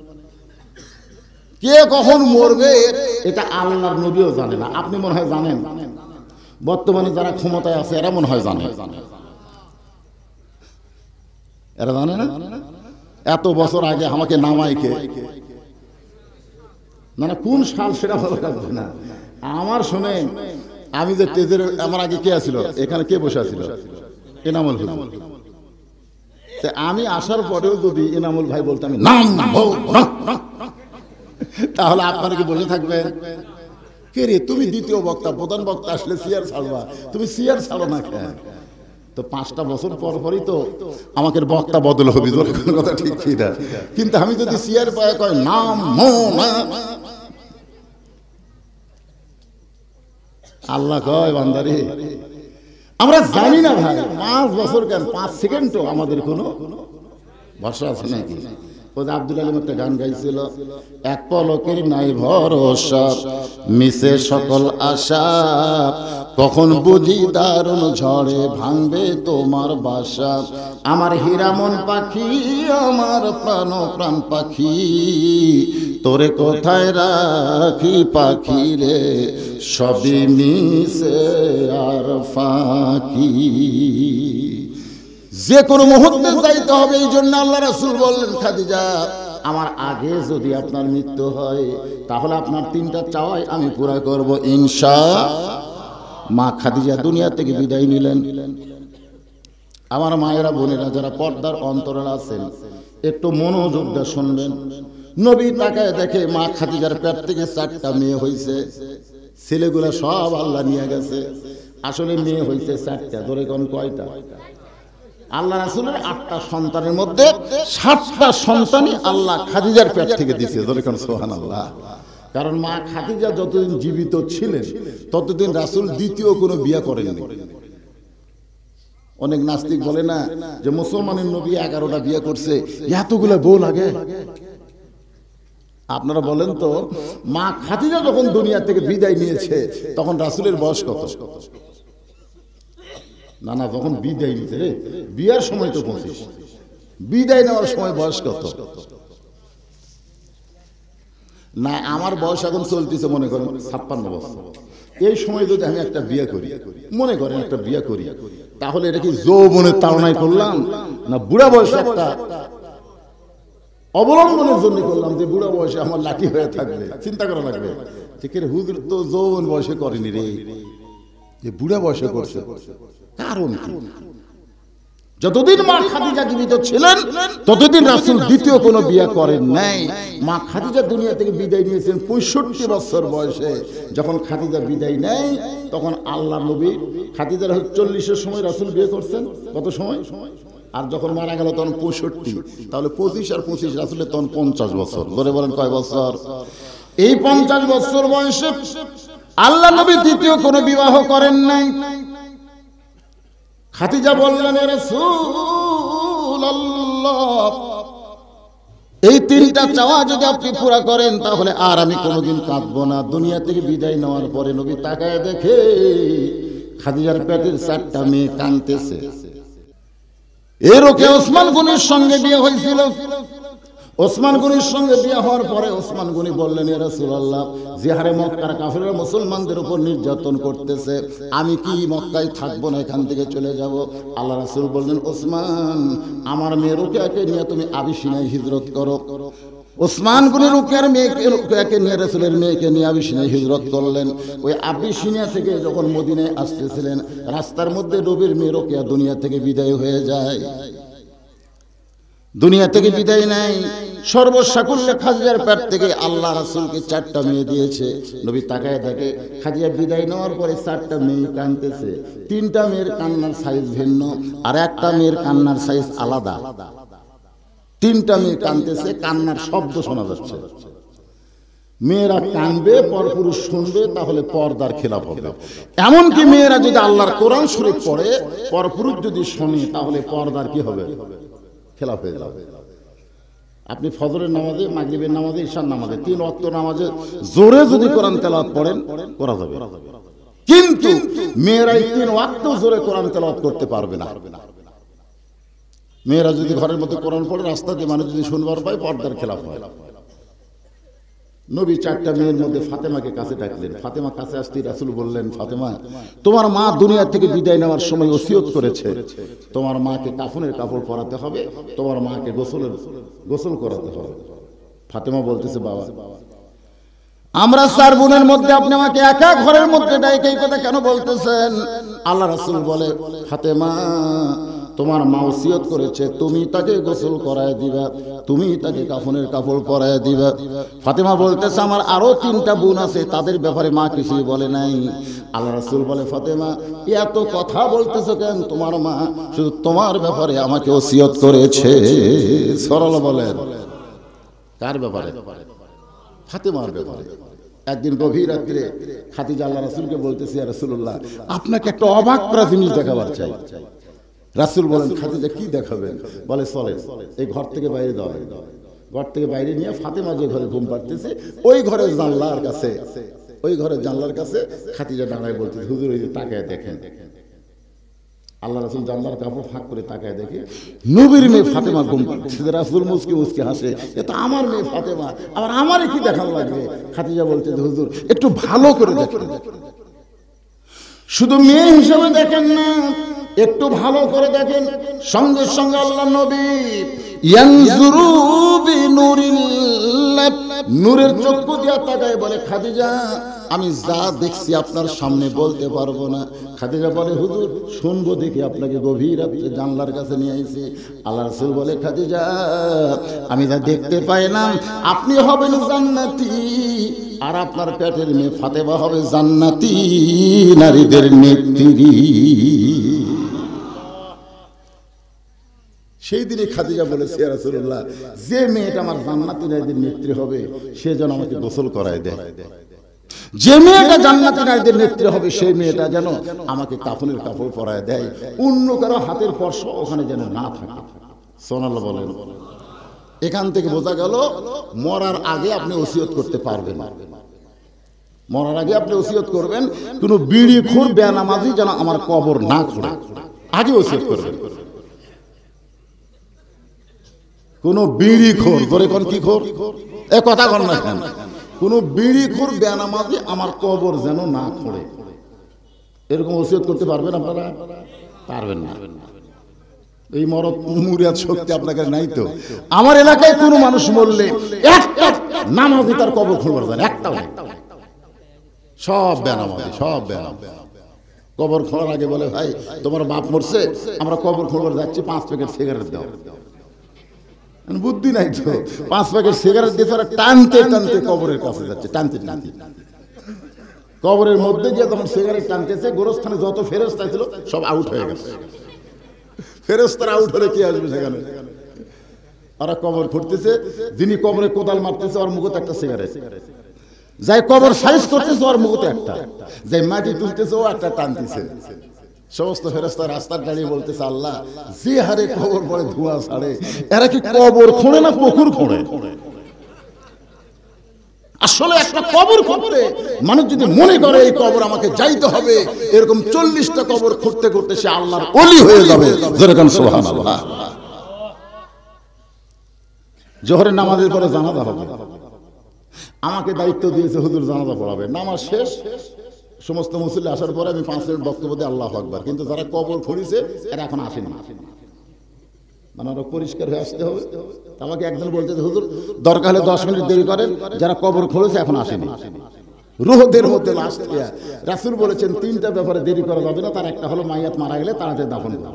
কে কখন মরবে এটা আল্লাহর নবীও জানে না। আপনি মনে হয় জানেন, বর্তমানে যারা ক্ষমতায় আছে এরা মনে হয় জানে। এরা জানে না? এত বছর আগে আমাকে নামাইকে, মানে কোন সাল সেটা ভালো লাগবে না আমার। শোনেন, আমি যে টেজের আমার আগে কে আছিল, এখানে কে বসে আছিল? এনামুল হুজুর। আমি আসার পরেও যদি এনামুল ভাই বলতে আমি নাম না, তাহলে আপনারা কি বসে থাকবেন? কে রে তুমি দ্বিতীয় বক্তা, প্রধান বক্তা আসলে সিয়ার ছাড়বা, তুমি সিয়ার ছাড়ো না কেন? তো পাঁচটা বছর পর পরই তো আমাকে বক্তা বদল হবে, কোনো কথা ঠিক কি না? কিন্তু আমি যদি সিয়ার পায়ে কয় নাম না, আল্লাহ কয় বান্দারে আমরা জানি না ভাই, পাঁচ বছর কেন পাঁচ সেকেন্ডও আমাদের কোনো ভরসা আছে নাকি? আব্দুল আলিম একটা গান গাইছিল, এক পলকের নাই ভরসা মিশে সকল আশা, কখন বুঝি দারুণ ঝড়ে ভাঙবে তোমার বাসা। আমার হীরামন পাখি, আমার প্রাণ প্রাণ পাখি, তোরে কোথায় রাখি পাখি রে, সবই মিশে আর ফাঁকি। যে কোনো মুহূর্তে যাইতে হবে, এই জন্য আল্লাহ রাসূল বললেন খাদিজা আমার আগে যদি আপনার মৃত্যু হয় তাহলে আপনার তিনটা চাওয়াই আমি পুরা করব ইনশাআল্লাহ। মা খাদিজা দুনিয়া থেকে বিদায় নিলেন। আমার মায়েরা বোনেরা যারা পর্দার অন্তরাল আছেন একটু মনোযোগ দিয়ে শুনবেন। নবী তাকায় দেখে মা খাদিজার পেট থেকে চারটা মেয়ে হয়েছে। ছেলেগুলা সব আল্লাহ নিয়ে গেছে, আসলে মেয়ে হয়েছে চারটা। ধরে কোন কয়টা? আল্লাহ রাসূলের আটটা সন্তানের মধ্যে সাতটা সন্তানই আল্লাহ খাদিজার পেট থেকে দিয়েছে। ধরে কোন সুবহানাল্লাহ। কারণ মা খাদিজা যতদিন জীবিত ছিলেন ততদিন রাসূল দ্বিতীয় কোনো বিয়ে করেননি। অনেক নাস্তিক বলে না যে মুসলমানের নবী এগারোটা বিয়ে করছে, এতগুলো বউ লাগে? আপনারা বলেন তো, মা খাদিজা যখন দুনিয়া থেকে বিদায় নিয়েছে তখন রাসূলের বয়স কত? না না, যখন বিদায় নিতে রে বিয়ার সময় তো পঁচিশ, বিদায় নেওয়ার সময় বয়স কত? না, আমার বয়স এখন চলতেছে মনে করেন ছাপ্পান্ন বছর। এই সময় যদি আমি একটা বিয়ে করি, মনে করেন একটা বিয়ে করি, তাহলে এটা কি যৌবনের তাড়নায় করলাম না বুড়া বয়সে একটা অবলম্বনের জন্য করলাম যে বুড়া বয়সে আমার লাঠি হয়ে থাকবে? চিন্তা করা লাগবে। ঠিক রে, হুজুর তো যৌবন বয়সে করেনি রে, যে বুড়া বয়সে করছে। কারণ কি? যতদিন মা খাদিজা জীবিত ছিলেন ততদিন রাসূল দ্বিতীয় কোনো বিয়ে করেন নাই। মা খাদিজা দুনিয়া থেকে বিদায় নিয়েছেন পঁয়ষট্টি বছর বয়সে। যখন খাদিজা বিদায় নেয় তখন আল্লাহ নবী খাদিজার চল্লিশের সময় রাসূল বিয়ে করছেন। কত সময়? আর যখন মারা গেল তখন পঁয়ষট্টি, তাহলে পঁচিশ আর পঁচিশ রাসূলের তখন পঞ্চাশ বছর। ধরে বলেন কয় বছর? এই পঞ্চাশ বছর বয়সে আল্লাহ নবী দ্বিতীয় কোনো বিবাহ করেন নাই। খাদিজা বললেন, এ রাসূলুল্লাহ, এই তিনটা চাওয়া যদি আপনি পুরা করেন তাহলে আর আমি কোনোদিন কাঁদবো না। দুনিয়া থেকে বিদায় নেওয়ার পরে নবী তাকায় দেখে খাদিজার পেটের চারটা মেয়ে কাঁদতেছে। এর ওকে ওসমান গনির সঙ্গে বিয়ে হয়েছিল। ওসমান গনির সঙ্গে বিয়ে হওয়ার পরে ওসমান গনি বললেন, ইয়া রাসূলুল্লাহ, জিহারে মক্কার কাফিররা মুসলমানদের উপর নির্যাতন করতেছে, আমি কি মক্কায় থাকবো না, এখান থেকে চলে যাব? আল্লাহ রাসূল বললেন, ওসমান, আমার মেয়ে রুকিয়াকে নিয়ে তুমি আবিসিনিয়ায় হিজরত করো। ওসমান গনি রুকিয়ার মেয়েকে রুকিয়াকে নিয়ে রাসূলের মেয়েকে নিয়ে আবিসিনিয়ায় হিজরত করলেন। ওই আবিসিনিয়া থেকে যখন মদিনায় আসতেছিলেন রাস্তার মধ্যে নবীর মেয়ে রুকিয়া দুনিয়া থেকে বিদায় হয়ে যায়। দুনিয়া থেকে বিদায় নাই। সর্বসাকুল্যে খাদিজার পেট থেকে আল্লাহ রাসূলকে চারটা মেয়ে দিয়েছে। নবী তাকায় দেখে খাদিজা বিদায় নেওয়ার পরে চারটা মেয়ে কাঁদতেছে। তিনটা মেয়ের কান্নার সাইজ ভিন্ন, আর একটা মেয়ের কান্নার সাইজ আলাদা। তিনটা মেয়ে কাঁদতেছে, কান্নার শব্দ শোনা যাচ্ছে। মেয়েরা কাঁদবে, পরপুরুষ শুনবে, তাহলে পর্দার খেলাপ হবে। এমনকি মেয়েরা যদি আল্লাহর কোরআন শরীফ পড়ে, পরপুরুষ যদি শোনে, তাহলে পর্দার কি হবে? খেলাপ হয়ে যাবে। আপনি ফজরের নামাজে, মাগরিবের নামাজে, ঈশার নামাজে, তিন ওয়াক্ত নামাজে জোরে যদি কোরআন তেলাওয়াত পড়েন করা যাবে, কিন্তু মেয়েরা এই তিন ওয়াক্ত জোরে কোরআন তেলাওয়াত করতে পারবে না। মেয়েরা যদি ঘরের মধ্যে কোরআন পড়ে, রাস্তা দিয়ে মানুষ যদি শুনবার পায়, পর্দার খেলাপ হয়। নবী চারটা মেয়ের মধ্যে ফাতেমাকে কাছে ডাকলেন। ফাতেমা কাছে আসতে রাসূল বললেন, ফাতেমা, তোমার মা দুনিয়া থেকে বিদায় নেওয়ার সময় ওসিয়ত করেছে তোমার মাকে কাফনের কাপড় পরাতে হবে, তোমার মাকে গোসলের গোসল করাতে হবে। ফাতেমা বলতেছে, বাবা, আমরা চার বোনের মধ্যে আপনি আমাকে একা ঘরের মধ্যে ডাইকে এই কথা কেন বলতেছেন? আল্লাহ রাসূল বলে, ফাতেমা, তোমার মা ওসিয়ত করেছে তুমি তাকে গোসল করায় দিবা, তুমি তাকে কাফনের কাপড় পরায় দিবা। ফাতেমা বলতেছে, আমার আরো তিনটা বোন আছে, তাদের ব্যাপারে মা কিছুই বলে নাই। আল্লাহ রাসূল বলে, ফাতেমা, এত কথা বলতেছো কেন? তোমার মা শুধু তোমার ব্যাপারে আমাকে ওসিয়ত করেছে। সরল বলেন, কার ব্যাপারে? ফাতেমার ব্যাপারে। একদিন গভীর রাত্রে খাদিজা আল্লাহ রাসূলকে বলতেছে, ইয়া রাসূলুল্লাহ, আপনাকে একটা অবাক করা জিনিস দেখাবার চাই। রাসূল বলেন, খাদিজা কি দেখাবেন? বলে, চলে এই ঘর থেকে বাইরে দাও। ঘর থেকে বাইরে নিয়ে ফাতেমা যে ঘরে ঘুম পাড়তেছে ওই ঘরের জানলার কাছে, ওই ঘরের জানলার কাছে খাদিজা দাঁড়ায় বলতেছে, হুজুর, ওই যে তাকায় দেখেন। আল্লাহ রাসূল জানলার কাপড় ফাঁক করে তাকায় দেখে নবীর মেয়ে ফাতেমা ঘুম পাড়তেছে। রাসূল মুচকি মুচকি হাসে, এ তো আমার মেয়ে ফাতেমা, আবার আমারে কি দেখানো লাগবে? খাদিজা বলতেছে, হুজুর, একটু ভালো করে দেখেন, শুধু মেয়ে হিসেবে দেখেন না, একটু ভালো করে দেখেন। সঙ্গে সঙ্গে আল্লাহ নবী ইয়ানজুরু বিনুরিল্লাহ, নূরের চক্ষু দিয়া তাকায় বলে খাদিজা আমি যা দেখছি আপনার সামনে বলতে পারবো না। খাদিজা বলে হুজুর শুনবো দেখি, আপনাকে গভীর রাত্রে জানলার কাছে নিয়ে আইছি। আল্লাহ রাসূল বলে খাদিজা আমি যা দেখতে পাইলাম আপনি হবেন জান্নাতি, আর আপনার পেটের মেয়ে ফাতেমা হবে জান্নাতি নারীদের নেত্রী। সেই দিনে খাদিজা বলেছে ইয়া রাসূলুল্লাহ, যে মেয়েটা আমার জান্নাতি নারীদের নেত্রী হবে সে যেন আমাকে গোসল করায় দেয়, যে মেয়েটা জান্নাতি নারীদের নেত্রী হবে সেই মেয়েটা যেন আমাকে কাফনের কাপড় পরায় দেয়, অন্য কারো হাতের স্পর্শ ওখানে যেন না থাকে। সুবহানাল্লাহ বলেন। এখান থেকে বোঝা গেল মরার আগে আপনি ওসিয়ত করতে পারবেন না। মরার আগে আপনি ওসিয়ত করবেন কোন বিড়িখোর বেনামাজি যেন আমার কবর না খোঁড়ে, আগে ওসিয়ত করবেন। কোন বিড়িখোর করে কোন কি খোর এ কথা কন না কেন, কোন বিড়িখোর বেনামাজি আমার কবর যেন না খোঁড়ে, এরকম ওসিয়ত করতে পারবেন আপনারা? পারবেন না। এই মরদ মুরিয়াত শক্তি আপনাকে নাই তো। আমার এলাকায় কোনো মানুষ মরলে একটা নামাজি তার কবর খুলবার যায় একটাও, সব বেনামাজি, সব বেনামাজি। কবর খোলার আগে বলে ভাই তোমার বাপ মরছে, আমরা কবর খোলবার যাচ্ছি, পাঁচ প্যাকেট সিগারেট দাও। বুদ্ধি নাই তো, পাঁচ প্যাকেট সিগারেট দিয়ে তারা টানতে টানতে কবরের কাছে যাচ্ছে, টানতে টানতে কবরের মধ্যে গিয়ে তখন সিগারেট টানতেছে, গোরস্থানে যত ফেরেশতা ছিল সব আউট হয়ে গেছে। ফেরেশতারা আউট হলে কি আসবে সেখানে? ওরা কবর খুঁড়তেছে, যিনি কবরে কোদাল মারতেছে ওর মুখে একটা সিগারেট, যাই কবর সাইজ করতেছে ওর মুখে একটা, যাই মাটি তুলতেছে ও একটা টানতেছে। সমস্ত ফেরেশতা রাস্তার দাঁড়িয়ে বলতেছে আল্লাহ যে হারে কবর পড়ে ধোঁয়া ছাড়ে, এরা কি কবর খোঁড়ে না পুকুর খোঁড়ে? আসলে একটা কবর খুঁড়তে মানুষ যদি মনে করে এই কবর আমাকে যাইতে হবে, এরকম চল্লিশটা কবর খুঁড়তে খুঁড়তে সে আল্লাহর ওলি হয়ে যাবে। যেরকম সুবহানাল্লাহ। জোহরের নামাজের পরে জানাজা হবে, আমাকে দায়িত্ব দিয়েছে হুজুর জানাজা পড়াবে। নামাজ শেষ, সমস্ত মুসল্লি আসার পরে আমি পাঁচ মিনিট বক্তব্য দিই আল্লাহু আকবার, কিন্তু যারা কবর খুঁড়িছে এরা এখন আসেনি, মানে ওরা পরিষ্কার হয়ে আসতে হবে। আমাকে একজন বলতে হুজুর দরকার হলে দশ মিনিট দেরি করেন, যারা কবর খুঁড়েছে এখন আসেনি। রুহদের মধ্যে লাশ দিয়া রাসূল বলেছেন তিনটা ব্যাপারে দেরি করা যাবে না, তার একটা হলো মাইয়াত মারা গেলে তাড়াতাড়ি দাফন করা।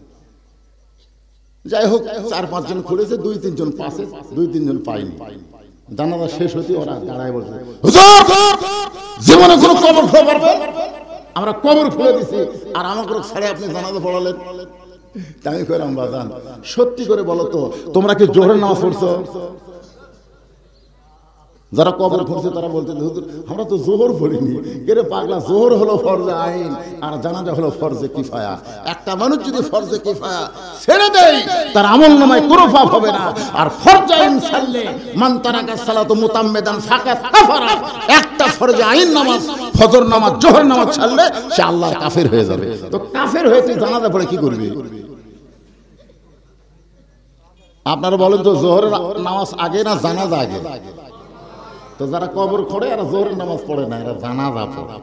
যাই হোক চার পাঁচজন খুঁড়েছে, দুই তিনজন পাশে, দুই তিনজন পাইনি। জানাজা শেষ হতে ওরা দাঁড়ায় বলছে হুজুর জীবনে কোনো কবর খোঁড়া পারবে? আমরা কবর খুলে দিছি আর আমাকে ছাড়ে আপনি জানাজা পড়ালেন। আমি কইলাম বাজান সত্যি করে বলো তো তোমরা কি জোহরের নামাজ পড়ছো? যারা কবর খুঁড়ছে তারা বলতে হুজুর আমরা তো জোহর পড়িনি। কেরে পাগলা, জোহর হলো ফরজে আইন আর জানাজা হলো ফরজে কিফায়া। একটা মানুষ যদি ফরজে কিফায়া ছেড়ে দেয় তার আমলনামায় কোনো পাপ হবে না, আর ফরজে আইন ছাড়লে মান তারাকা সালাতু মুতাম্মিদান ফাকাত কাফারা, একটা ফরজে আইন নামাজ ফজর নামাজ জোহর নামাজ ছাড়লে সে আল্লাহর কাফের হয়ে যাবে। তো কাফের হয়ে তুই জানাজা পড়ে কি করবি? আপনারা বলেন তো জোহরের নামাজ আগে না জানাজা আগে? তো যারা কবর খোঁড়ে এরা জোহরের নামাজ পড়ে না, এরা জানাজা পড়ে।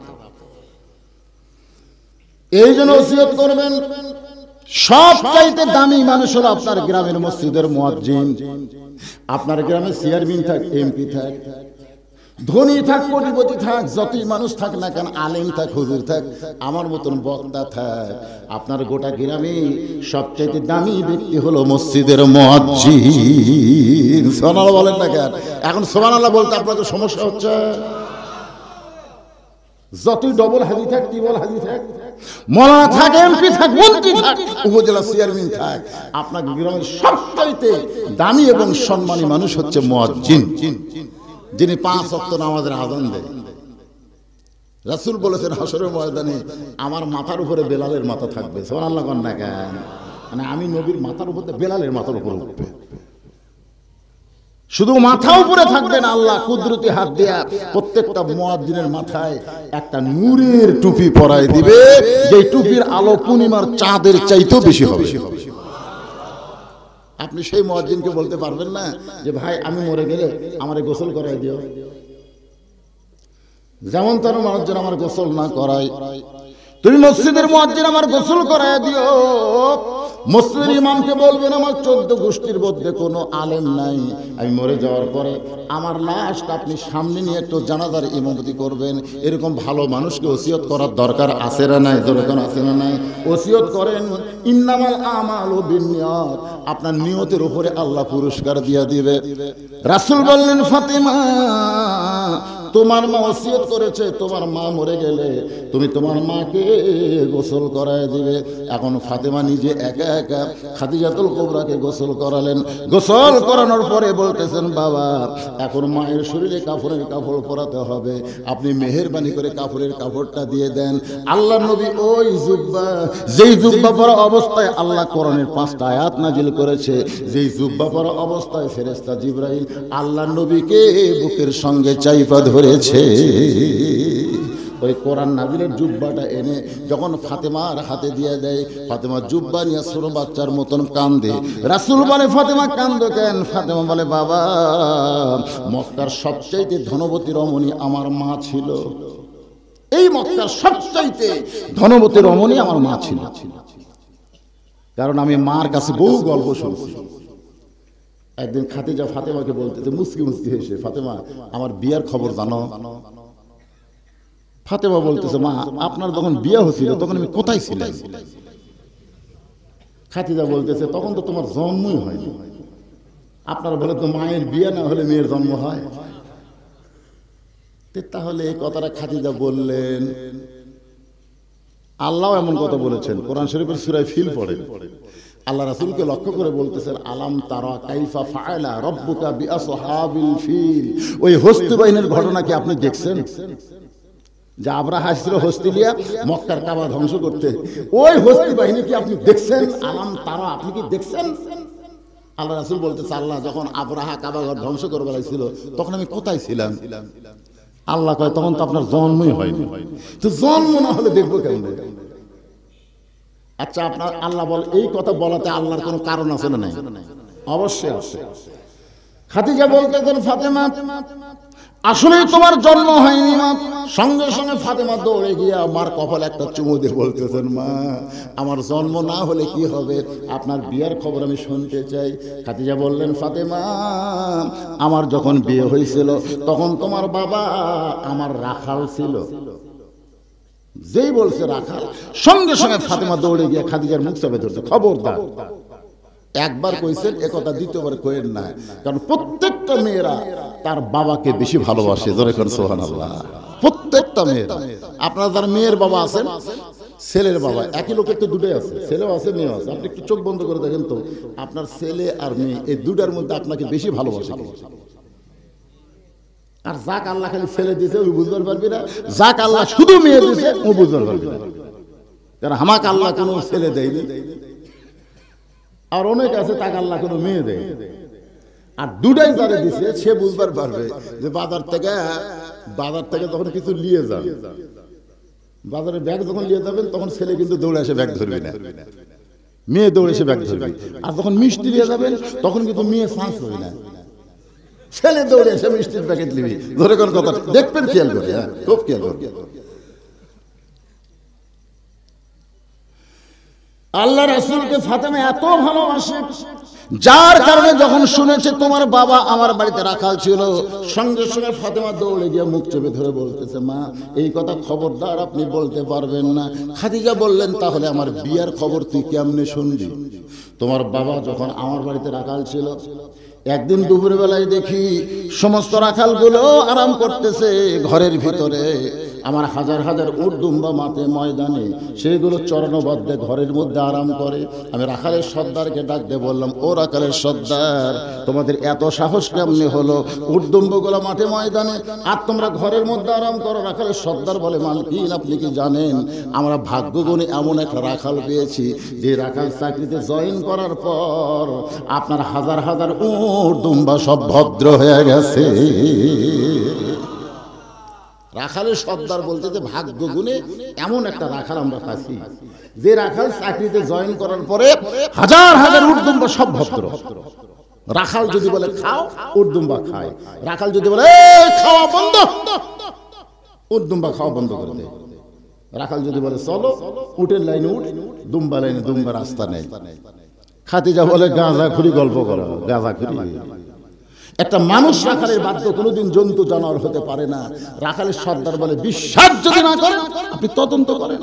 এই জন্য ওসিয়ত করবেন সবচাইতে দামি মানুষ হলো আপনার গ্রামের মসজিদের মুয়াজ্জিন। আপনার গ্রামে চেয়ারম্যান থাক, এমপি থাক, ধনী থাক, কোটিপতি থাক, যতই মানুষ থাক না কেন, আলেম থাক, হুজুর থাক, আমার মতন বক্তা থাক, আপনার গোটা গ্রামে সবচেয়ে দামি ব্যক্তি হলো মসজিদের মুয়াজ্জিন। সুবহানাল্লাহ বলেন না কেন? এখন সুবহানাল্লাহ বলতে আপনাদের সমস্যা হচ্ছে। যতই ডবল হাজি থাক, টিবল হাজি থাক, মৌলানা থাক, এমপি থাক, মন্ত্রী থাক, উপজেলা চেয়ারম্যান থাক, আপনার গ্রামের সবচাইতে দামি এবং সম্মানী মানুষ হচ্ছে মুয়াজ্জিন, যিনি পাঁচ ওয়াক্ত নামাজের আযান দেয়। রাসূল বলেছেন হাসরের ময়দানে আমার মাথার উপরে বেলালের মাথা থাকবে। সুবহানাল্লাহ কোন না কেন? মানে আমি নবীর মাথার উপরে বেলালের মাথার উপরে উঠবে। শুধু মাথা উপরে থাকবে না, আল্লাহ কুদরতি হাত দিয়া প্রত্যেকটা মুয়াজ্জিনের মাথায় একটা নূরের টুপি পরায় দিবে, যে টুপির আলো পূর্ণিমার চাঁদের চাইতেও বেশি হবে। আপনি সেই মুয়াজ্জিনকে বলতে পারবেন না যে ভাই আমি মরে গেলে আমারে গোসল করাই দিও? যেমন তার মানুষজন আমার গোসল না করায়, তুমি মসজিদের মুয়াজ্জিন আমার গোসল করায় দিও। মসজিদের ইমামকে বলবেন আমার চোদ্দ গোষ্ঠীর মধ্যে কোনো আলেম নাই, আমি মরে যাওয়ার পরে আমার লাশটা আপনি সামনে নিয়ে একটু জানাজার ইমামতি করবেন। এরকম ভালো মানুষকে ওসিয়ত করার দরকার আছে না নাই? দরকার আছে না নাই? ওসিয়ত করেন। ইন্নামাল আমালু বিন্নিয়াত, আপনার নিয়তের উপরে আল্লাহ পুরস্কার দিয়ে দিবে। রাসূল বললেন ফাতেমা তোমার মা ওসিয়ত করেছে তোমার মা মরে গেলে তুমি তোমার মাকে গোসল করায় দিবে। এখন ফাতেমা নিজে একা একা খাদিজাতুল কুবরাকে গোসল করালেন। গোসল করানোর পরে বলতেছেন বাবা এখন মায়ের শরীরে কাপড়ের কাপড় পরাতে হবে, আপনি মেহেরবানি করে কাপড়ের কাপড়টা দিয়ে দেন। আল্লাহ নবী ওই জুব্বা, যেই জুব্বা পরা অবস্থায় আল্লাহ কোরআনের পাঁচটা আয়াত নাজিল করেছে, যেই জুব্বা পরা অবস্থায় ফেরেশতা জিবরাইল আল্লাহ নবীকে বুকের সঙ্গে চাইপা ধরেছে, ওই কোরআন নাজিলের জুব্বাটা এনে যখন ফাতেমার হাতে দিয়ে দেয়, ফাতেমা জুব্বা নিয়ে ছোট বাচ্চার মতন কান্দে। রাসূল বলে ফাতেমা কান্দো কেন? ফাতেমা বলে বাবা মক্কার সবচাইতে ধনবতী রমণী আমার মা ছিল, এই মক্কার সবচাইতে ধনবতী রমণী আমার মা ছিল, কারণ আমি মার কাছে বহু গল্প শুনছি। একদিন খাদিজা ফাতেমাকে বলতেছে মুসকি মুসকি হেসে, ফাতেমা আমার বিয়ার খবর জানো? ফাতেমা বলতেছে মা আপনার যখন বিয়ে হয়েছিল তখন আমি কোথায় ছিলাম? খাদিজা বলতেছে তখন তো তোমার জন্মই হয়নি। আপনারা বলে তো মায়ের বিয়ে না হলে মেয়ের জন্ম হয়। তাহলে এই কথাটা খাদিজা বললেন। আল্লাহ এমন কথা বলেছেন কোরআন শরীফের সূরা ফিল পড়েন, আল্লাহ রাসূলকে লক্ষ্য করে বলতেছেন আলাম তারা কাইফা ফাআলা রাব্বুকা বিআসহাবিল ফিল, ওই হস্তি বাহিনীর ঘটনা কি আপনি দেখছেন? যে আবরাহা আসছিল হস্তি নিয়ে মক্কার কাবা ধ্বংস করতে, ওই হস্তি বাহিনী কি আপনি দেখছেন? আলাম তারা আপনি কি দেখছেন? আল্লাহ রাসূল বলতেছে আল্লাহ যখন আবরাহা কাবা ঘর ধ্বংস করে বেলাইছিল তখন আমি কোথায় ছিলাম? আল্লাহ কয় তখন তো আপনার জন্মই হয়নি। তো জন্ম না হলে দেখবো কেমন? আচ্ছা আপনার আল্লাহ বল এই কথা বলাতে আল্লাহর কোনো কারণ আছে না নাই? অবশ্যই আছে। খাদিজা বলতেছেন ফাতেমা আসলে তোমার জন্ম হয়নি মা। সঙ্গে সঙ্গে ফাতেমা দৌড়ে গিয়ে আমার কপালে একটা চুমু দিয়ে বলতেছেন মা আমার জন্ম না হলে কি হবে, আপনার বিয়ের খবর আমি শুনতে চাই। খাদিজা বললেন ফাতেমা আমার যখন বিয়ে হয়েছিল তখন তোমার বাবা আমার রাখাল ছিল। যেই বলছে রাখাল, সঙ্গে সঙ্গে ফাতেমা দৌড়ে গিয়ে খাদিজার মুখ চাপে ধরছে, খবরদার একবার কইছেন একথা দ্বিতীয়বার কইেন না, কারণ প্রত্যেকটা মেয়েরা তার বাবাকে বেশি ভালোবাসে। জোরে করে সুবহানাল্লাহ। প্রত্যেকটা মেয়েরা, আপনারা যার মেয়ের বাবা আছেন ছেলের বাবা একই লোকের তো দুটোই আছে, ছেলেও আছে মেয়েও আছে। আপনি একটু চোখ বন্ধ করে দেখেন তো আপনার ছেলে আর মেয়ে এই দুটার মধ্যে আপনাকে বেশি ভালোবাসে। আর যাক আল্লাহ খালি ছেলে দিয়েছে ওই বুঝতে পারবি না, যাক আল্লাহ শুধু মেয়ে দিয়েছে ও বুঝতে পারবি না, কারণ আমাকে আল্লাহ কোনো ছেলে দেয়নি। আর অনেক আছে তাকে আল্লাহ কোনো মেয়ে দেয়, আর দুটাই যারা দিছে সে বুঝবার পারবে যে বাজার থেকে বাজার থেকে যখন কিছু নিয়ে যান, বাজারে ব্যাগ যখন নিয়ে যাবেন তখন ছেলে কিন্তু দৌড়ে এসে ব্যাগ ধরবি না, মেয়ে দৌড়ে এসে ব্যাগ ধরবি। আর যখন মিষ্টি নিয়ে যাবেন তখন কিন্তু মেয়ে চান্স হবে না, ছেলে দৌড়ে এসে মিষ্টির প্যাকেট নিবি। ধরে কোন কথা দেখবেন, খেয়াল করে, হ্যাঁ খুব খেয়াল করবে। আল্লাহ রাসূলকে ফাতেমা এত ভালোবাসে, যার কারণে যখন শুনেছে তোমার বাবা আমার বাড়িতে রাখাল ছিল, সঙ্গে সঙ্গে ফাতেমা দৌড়ে গিয়ে মুখ চেপে ধরে বলতেছে মা এই কথা খবরদার আপনি বলতে পারবেন না। খাদিজা বললেন তাহলে আমার বিয়ার খবর তুই কেমনে শুনবি? তোমার বাবা যখন আমার বাড়িতে রাখাল ছিল, একদিন দুপুর বেলায় দেখি সমস্ত রাখালগুলো আরাম করতেছে ঘরের ভিতরে, আমার হাজার হাজার উট দুম্বা মাঠে ময়দানে সেইগুলো চরণবদ্ধে ঘরের মধ্যে আরাম করে। আমি রাখালের সর্দারকে ডাক দিয়ে বললাম ও রাখালের সর্দার তোমাদের এত সাহস কেমনে হলো, উট দুম্বগুলো মাঠে ময়দানে আর তোমরা ঘরের মধ্যে আরাম করো? রাখালের সর্দার বলে মালকিন আপনি কি জানেন আমরা ভাগ্যগুণে এমন একটা রাখাল পেয়েছি যে রাখাল চাকরিতে জয়েন করার পর আপনার হাজার হাজার উট দুম্বা সব ভদ্র হয়ে গেছে। রাখালের সর্দার বলতে যে ভাগ্য গুণে এমন একটা রাখাল আমরা পাচ্ছি যে রাখাল চাকরিতে জয়েন করার পরে হাজার হাজার উট দুম্বা সব ভদ্র। রাখাল যদি বলে খাও উট দুম্বা খায়, রাখাল যদি বলে খাওয়া বন্ধ উট দুম্বা খাওয়া বন্ধ করে দেয়। রাখাল যদি বলে চলো, উটের লাইনে উঠ, দুম্বা লাইনে দুম্বা, রাস্তা নেই। খাদিজা বলে গাঁজাখুরি গল্প করো, গাঁজাখুরি। একটা মানুষ রাখালের বাধ্য কোনোদিন জন্তু জানোয়ার হতে পারে না। রাখালের সর্দার বলে বিশ্বাস যদি না করেন আপনি তদন্ত করেন।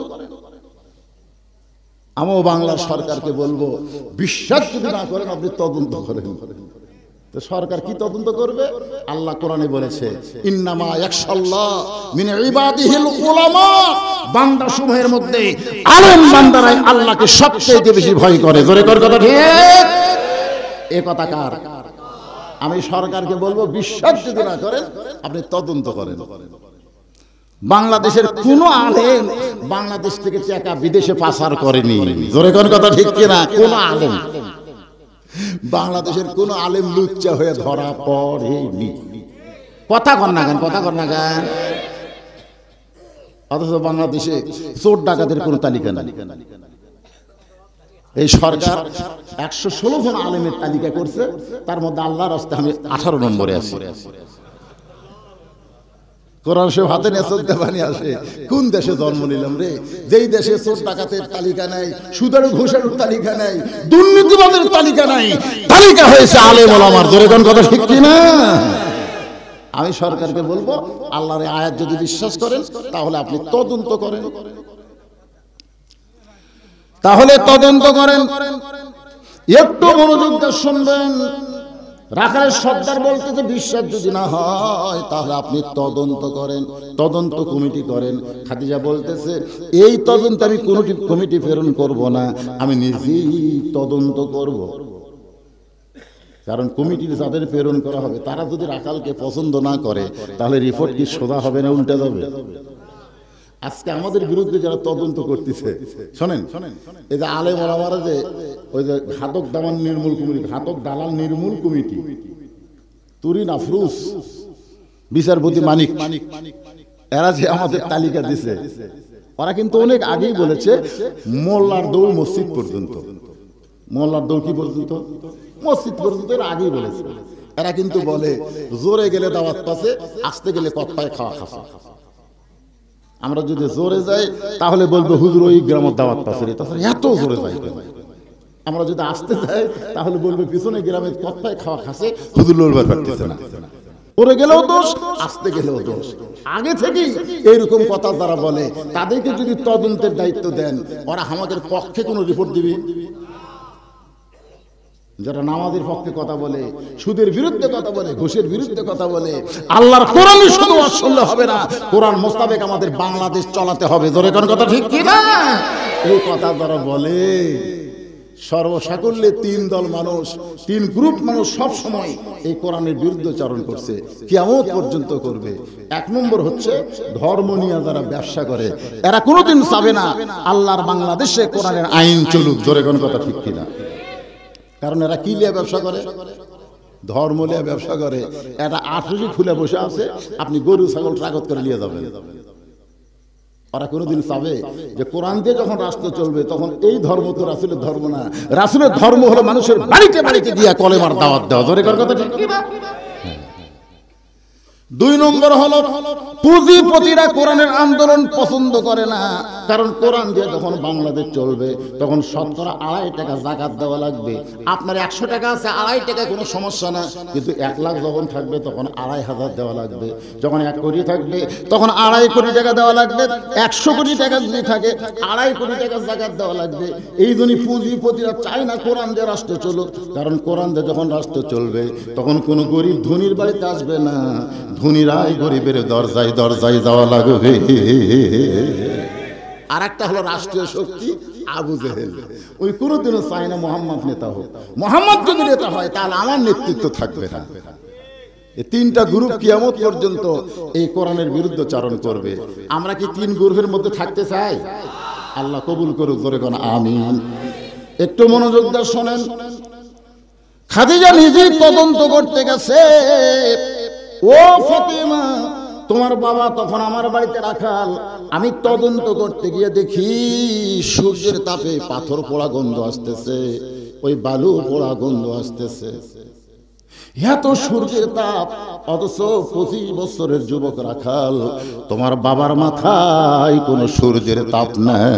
আমিও বাংলার সরকারকে বলবো বিশ্বাস যদি না করেন আপনি তদন্ত করেন। তো সরকার কি তদন্ত করবে? আল্লাহ কোরআনে বলেছে ইন্নামা ইয়াখশাল্লাহ মিন ইবাদিহিল উলামা, বান্দা সমূহের মধ্যে আলেম বান্দারাই আল্লাহকে সবচেয়ে বেশি ভয় করে। জোরে কর কথা ঠিক। এ কথা কার? আমি সরকারকে বলবো বিশ্বাস যদি না করেন আপনি তদন্ত করেন। বাংলাদেশের কোন আলেম বাংলাদেশ থেকে টাকা বিদেশে পাচার করেনি। জোরে কোন কথা ঠিক কিনা? কোন আলেম, বাংলাদেশের কোন আলেম লুচ্চা হয়ে ধরা পড়েনি। কথা কর না কেন? কথা কর না কেন? অথচ বাংলাদেশে চোর ডাকাতের কোন তালিকা নেই। এই সরকার একশো ষোলো জন আলেমের তালিকা করছে, তার মধ্যে আল্লাহর রাস্তায় আমি আঠারো নম্বরে আছি। কোরআন শরীফ হাতে নিয়ে চলতে পানি আসে। কোন দেশে জন্ম নিলাম রে, যেই দেশে চোর ডাকাতের তালিকা নাই, সুদের ঘুষের তালিকা নাই, দুর্নীতিবাদের তালিকা নাই, তালিকা হয়েছে আলেম ওলামার। জোরে কোন কথা ঠিক কিনা? আমি সরকারকে বলবো আল্লাহর আয়াত যদি বিশ্বাস করেন তাহলে আপনি তদন্ত করেন, তাহলে তদন্ত করেন। একটু মনোযোগ দিয়ে শুনবেন। রাখালের সর্দার বলতেছে বিশ্বাস যদি না হয় তাহলে আপনি তদন্ত করেন, তদন্ত কমিটি করেন। খাদিজা বলতেছে এই তদন্ত আমি কোনো কমিটি প্রেরণ করব না, আমি নিজেই তদন্ত করব। কারণ কমিটির যাদের প্রেরণ করা হবে তারা যদি রাখালকে পছন্দ না করে তাহলে রিপোর্ট কি সোজা হবে না উল্টে যাবে? আজকে আমাদের বিরুদ্ধে যারা তদন্ত করতেছে শোনেন, এই যে আলেম ওলামারা যে ওই যে ঘাতক দালাল নির্মূল কমিটি, ঘাতক দালাল নির্মূল কমিটি, তুরিন আফরুস, বিচারপতি মানিক, এরা যে আমাদের তালিকা দিছে, ওরা কিন্তু অনেক আগেই বলেছে মোল্লার দৌড় মসজিদ পর্যন্ত। মোল্লার দৌড় কি পর্যন্ত? মসজিদ পর্যন্ত। এরা আগেই বলেছে। এরা কিন্তু বলে জোরে গেলে দাওয়াত পাচ্ছে, আসতে গেলে কত্তায় খাওয়া খাওয়া। আমরা যদি জোরে যাই তাহলে বলবো হুজুর ওই গ্রামের দাওয়াত পাচ্ছে, তাছাড়া এত জোরে যাই। আমরা যদি আসতে যাই তাহলে বলবে পিছনে গ্রামের কত্তায় খাওয়া খাচ্ছে, হুজুর লড়বার পারতেছে না। ওরে গেলেও দোষ, আসতে গেলেও দোষ। আগে থেকেই এইরকম কথা যারা বলে তাদেরকে যদি তদন্তের দায়িত্ব দেন, ওরা আমাদের পক্ষে কোনো রিপোর্ট দিবি? যারা নামাজের পক্ষে কথা বলে, সুদের বিরুদ্ধে কথা বলে, ঘুষের বিরুদ্ধে কথা বলে, আল্লাহর কোরআন শুধু শুনলে হবে না, কোরআন মোতাবেক আমাদের বাংলাদেশ চালাতে হবে। জোরে কোন কথা ঠিক কি না? এই কথা যারা বলে সর্বসাকুল্যে তিন দল মানুষ, তিন গ্রুপ মানুষ সব সময় এই কোরআনের বিরুদ্ধাচরণ করছে, কিয়ামত পর্যন্ত করবে। এক নম্বর হচ্ছে ধর্ম নিয়ে যারা ব্যবসা করে, এরা কোনোদিন চাবে না আল্লাহর বাংলাদেশে কোরআনের আইন চলুক। জোরে কোন কথা ঠিক কিনা? কারণ এরা কি লিয়ে ব্যবসা করে? ধর্ম লিয়ে ব্যবসা করে। এটা আঠেরো খুলে বসে আছে, আপনি গরু ছাগল ট্রাকত করে নিয়ে যাবেন। ওরা কোনোদিন চাবে যে কোরআন দিয়ে যখন রাষ্ট্র চলবে তখন এই ধর্ম তো রাসূলের ধর্ম না, রাসূলের ধর্ম হলো মানুষের বাড়িতে বাড়িতে দিয়া কলেমার দাওয়াত দেওয়া। জোরে কর কথা ঠিক কি না? দুই নম্বর হলো পুঁজিপতিরা কোরআনের আন্দোলন পছন্দ করে না, কারণ কোরআন দিয়ে যখন বাংলাদেশ চলবে তখন শতকরা আড়াই টাকা জাকাত দেওয়া লাগবে। আপনার একশো টাকা আছে, আড়াই টাকা কোনো সমস্যা না, কিন্তু এক লাখ যখন থাকবে তখন আড়াই হাজার দেওয়া লাগবে। যখন এক কোটি থাকবে তখন আড়াই কোটি টাকা দেওয়া লাগবে। একশো কোটি টাকা যদি থাকে আড়াই কোটি টাকা জাকাত দেওয়া লাগবে। এই জন্যই পুঁজিপতিরা চায় না কোরআন দিয়ে রাষ্ট্র চলুক, কারণ কোরআন দিয়ে যখন রাষ্ট্র চলবে তখন কোনো গরিব ধনীর বাড়িতে আসবে না, ধনীরাই গরিবের দরজায় দরজায় যাওয়া লাগবে। আর একটা হলো রাষ্ট্রীয় শক্তি আবু জেহেল, ওই কোনোদিনও চায় না মোহাম্মদ নেতা হোক। মোহাম্মদ যদি নেতা হয় তাহলে আমার নেতৃত্ব থাকবে না। এই তিনটা গ্রুপ কিয়ামত পর্যন্ত এই কোরআনের বিরুদ্ধে চারণ করবে। আমরা কি তিন গ্রুপের মধ্যে থাকতে চাই? আল্লাহ কবুল করুক। জোরে কোন আমিন। একটু মনোযোগ দিয়ে শোনেন। খাদিজা নিজেই তদন্ত করতে গেছে। ও ফাতেমা, তোমার বাবা তখন আমার বাড়িতে রাখাল, আমি তদন্ত করতে গিয়ে দেখি সূর্যের তাপে পাথর পোড়া গন্ধ আসতেছে, ওই বালু পোড়া গন্ধ আসতেছে। এত সূর্যের তাপ, অথচ পঁচিশ বছরের যুবক রাখাল, তোমার বাবার মাথায় কোনো সূর্যের তাপ নাই।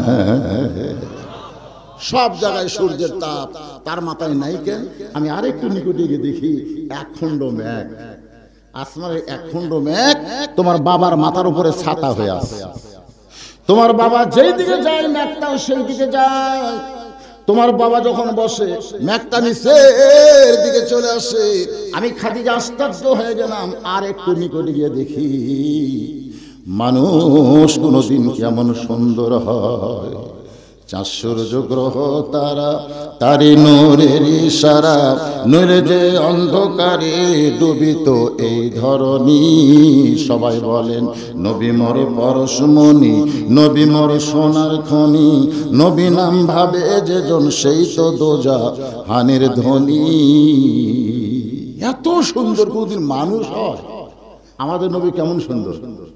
সব জায়গায় সূর্যের তাপ, তার মাথায় নাই কেন? আমি আরেকটু নিকটে গিয়ে দেখি এক খণ্ড মেঘ, আসমানের এক খণ্ড মেঘ তোমার বাবার মাথার উপরে ছাতা হয়ে আছে। তোমার বাবা যেই দিকে যায় মেঘটাও সেই দিকে যায়। তোমার বাবা যখন বসে মেঘটা নিচের দিকে চলে আসে। আমি খাদিজা আশ্চর্য হয়ে গেলাম। আর একটু নিকটে গিয়ে দেখি মানুষ কোনদিন কেমন সুন্দর হয়। চাঁদ সূর্য গ্রহ তারা, তারি নূরের ইশারা, নূরে যে অন্ধকারে ডুবিত এই ধরনী। সবাই বলেন নবী মোর পরশমণি, নবী মোর সোনার খনি, নবী নাম ভাবে যেজন সেই তো দোজা হানের ধ্বনি। এত সুন্দর কোনদিন মানুষ হয়? আমাদের নবী কেমন সুন্দর!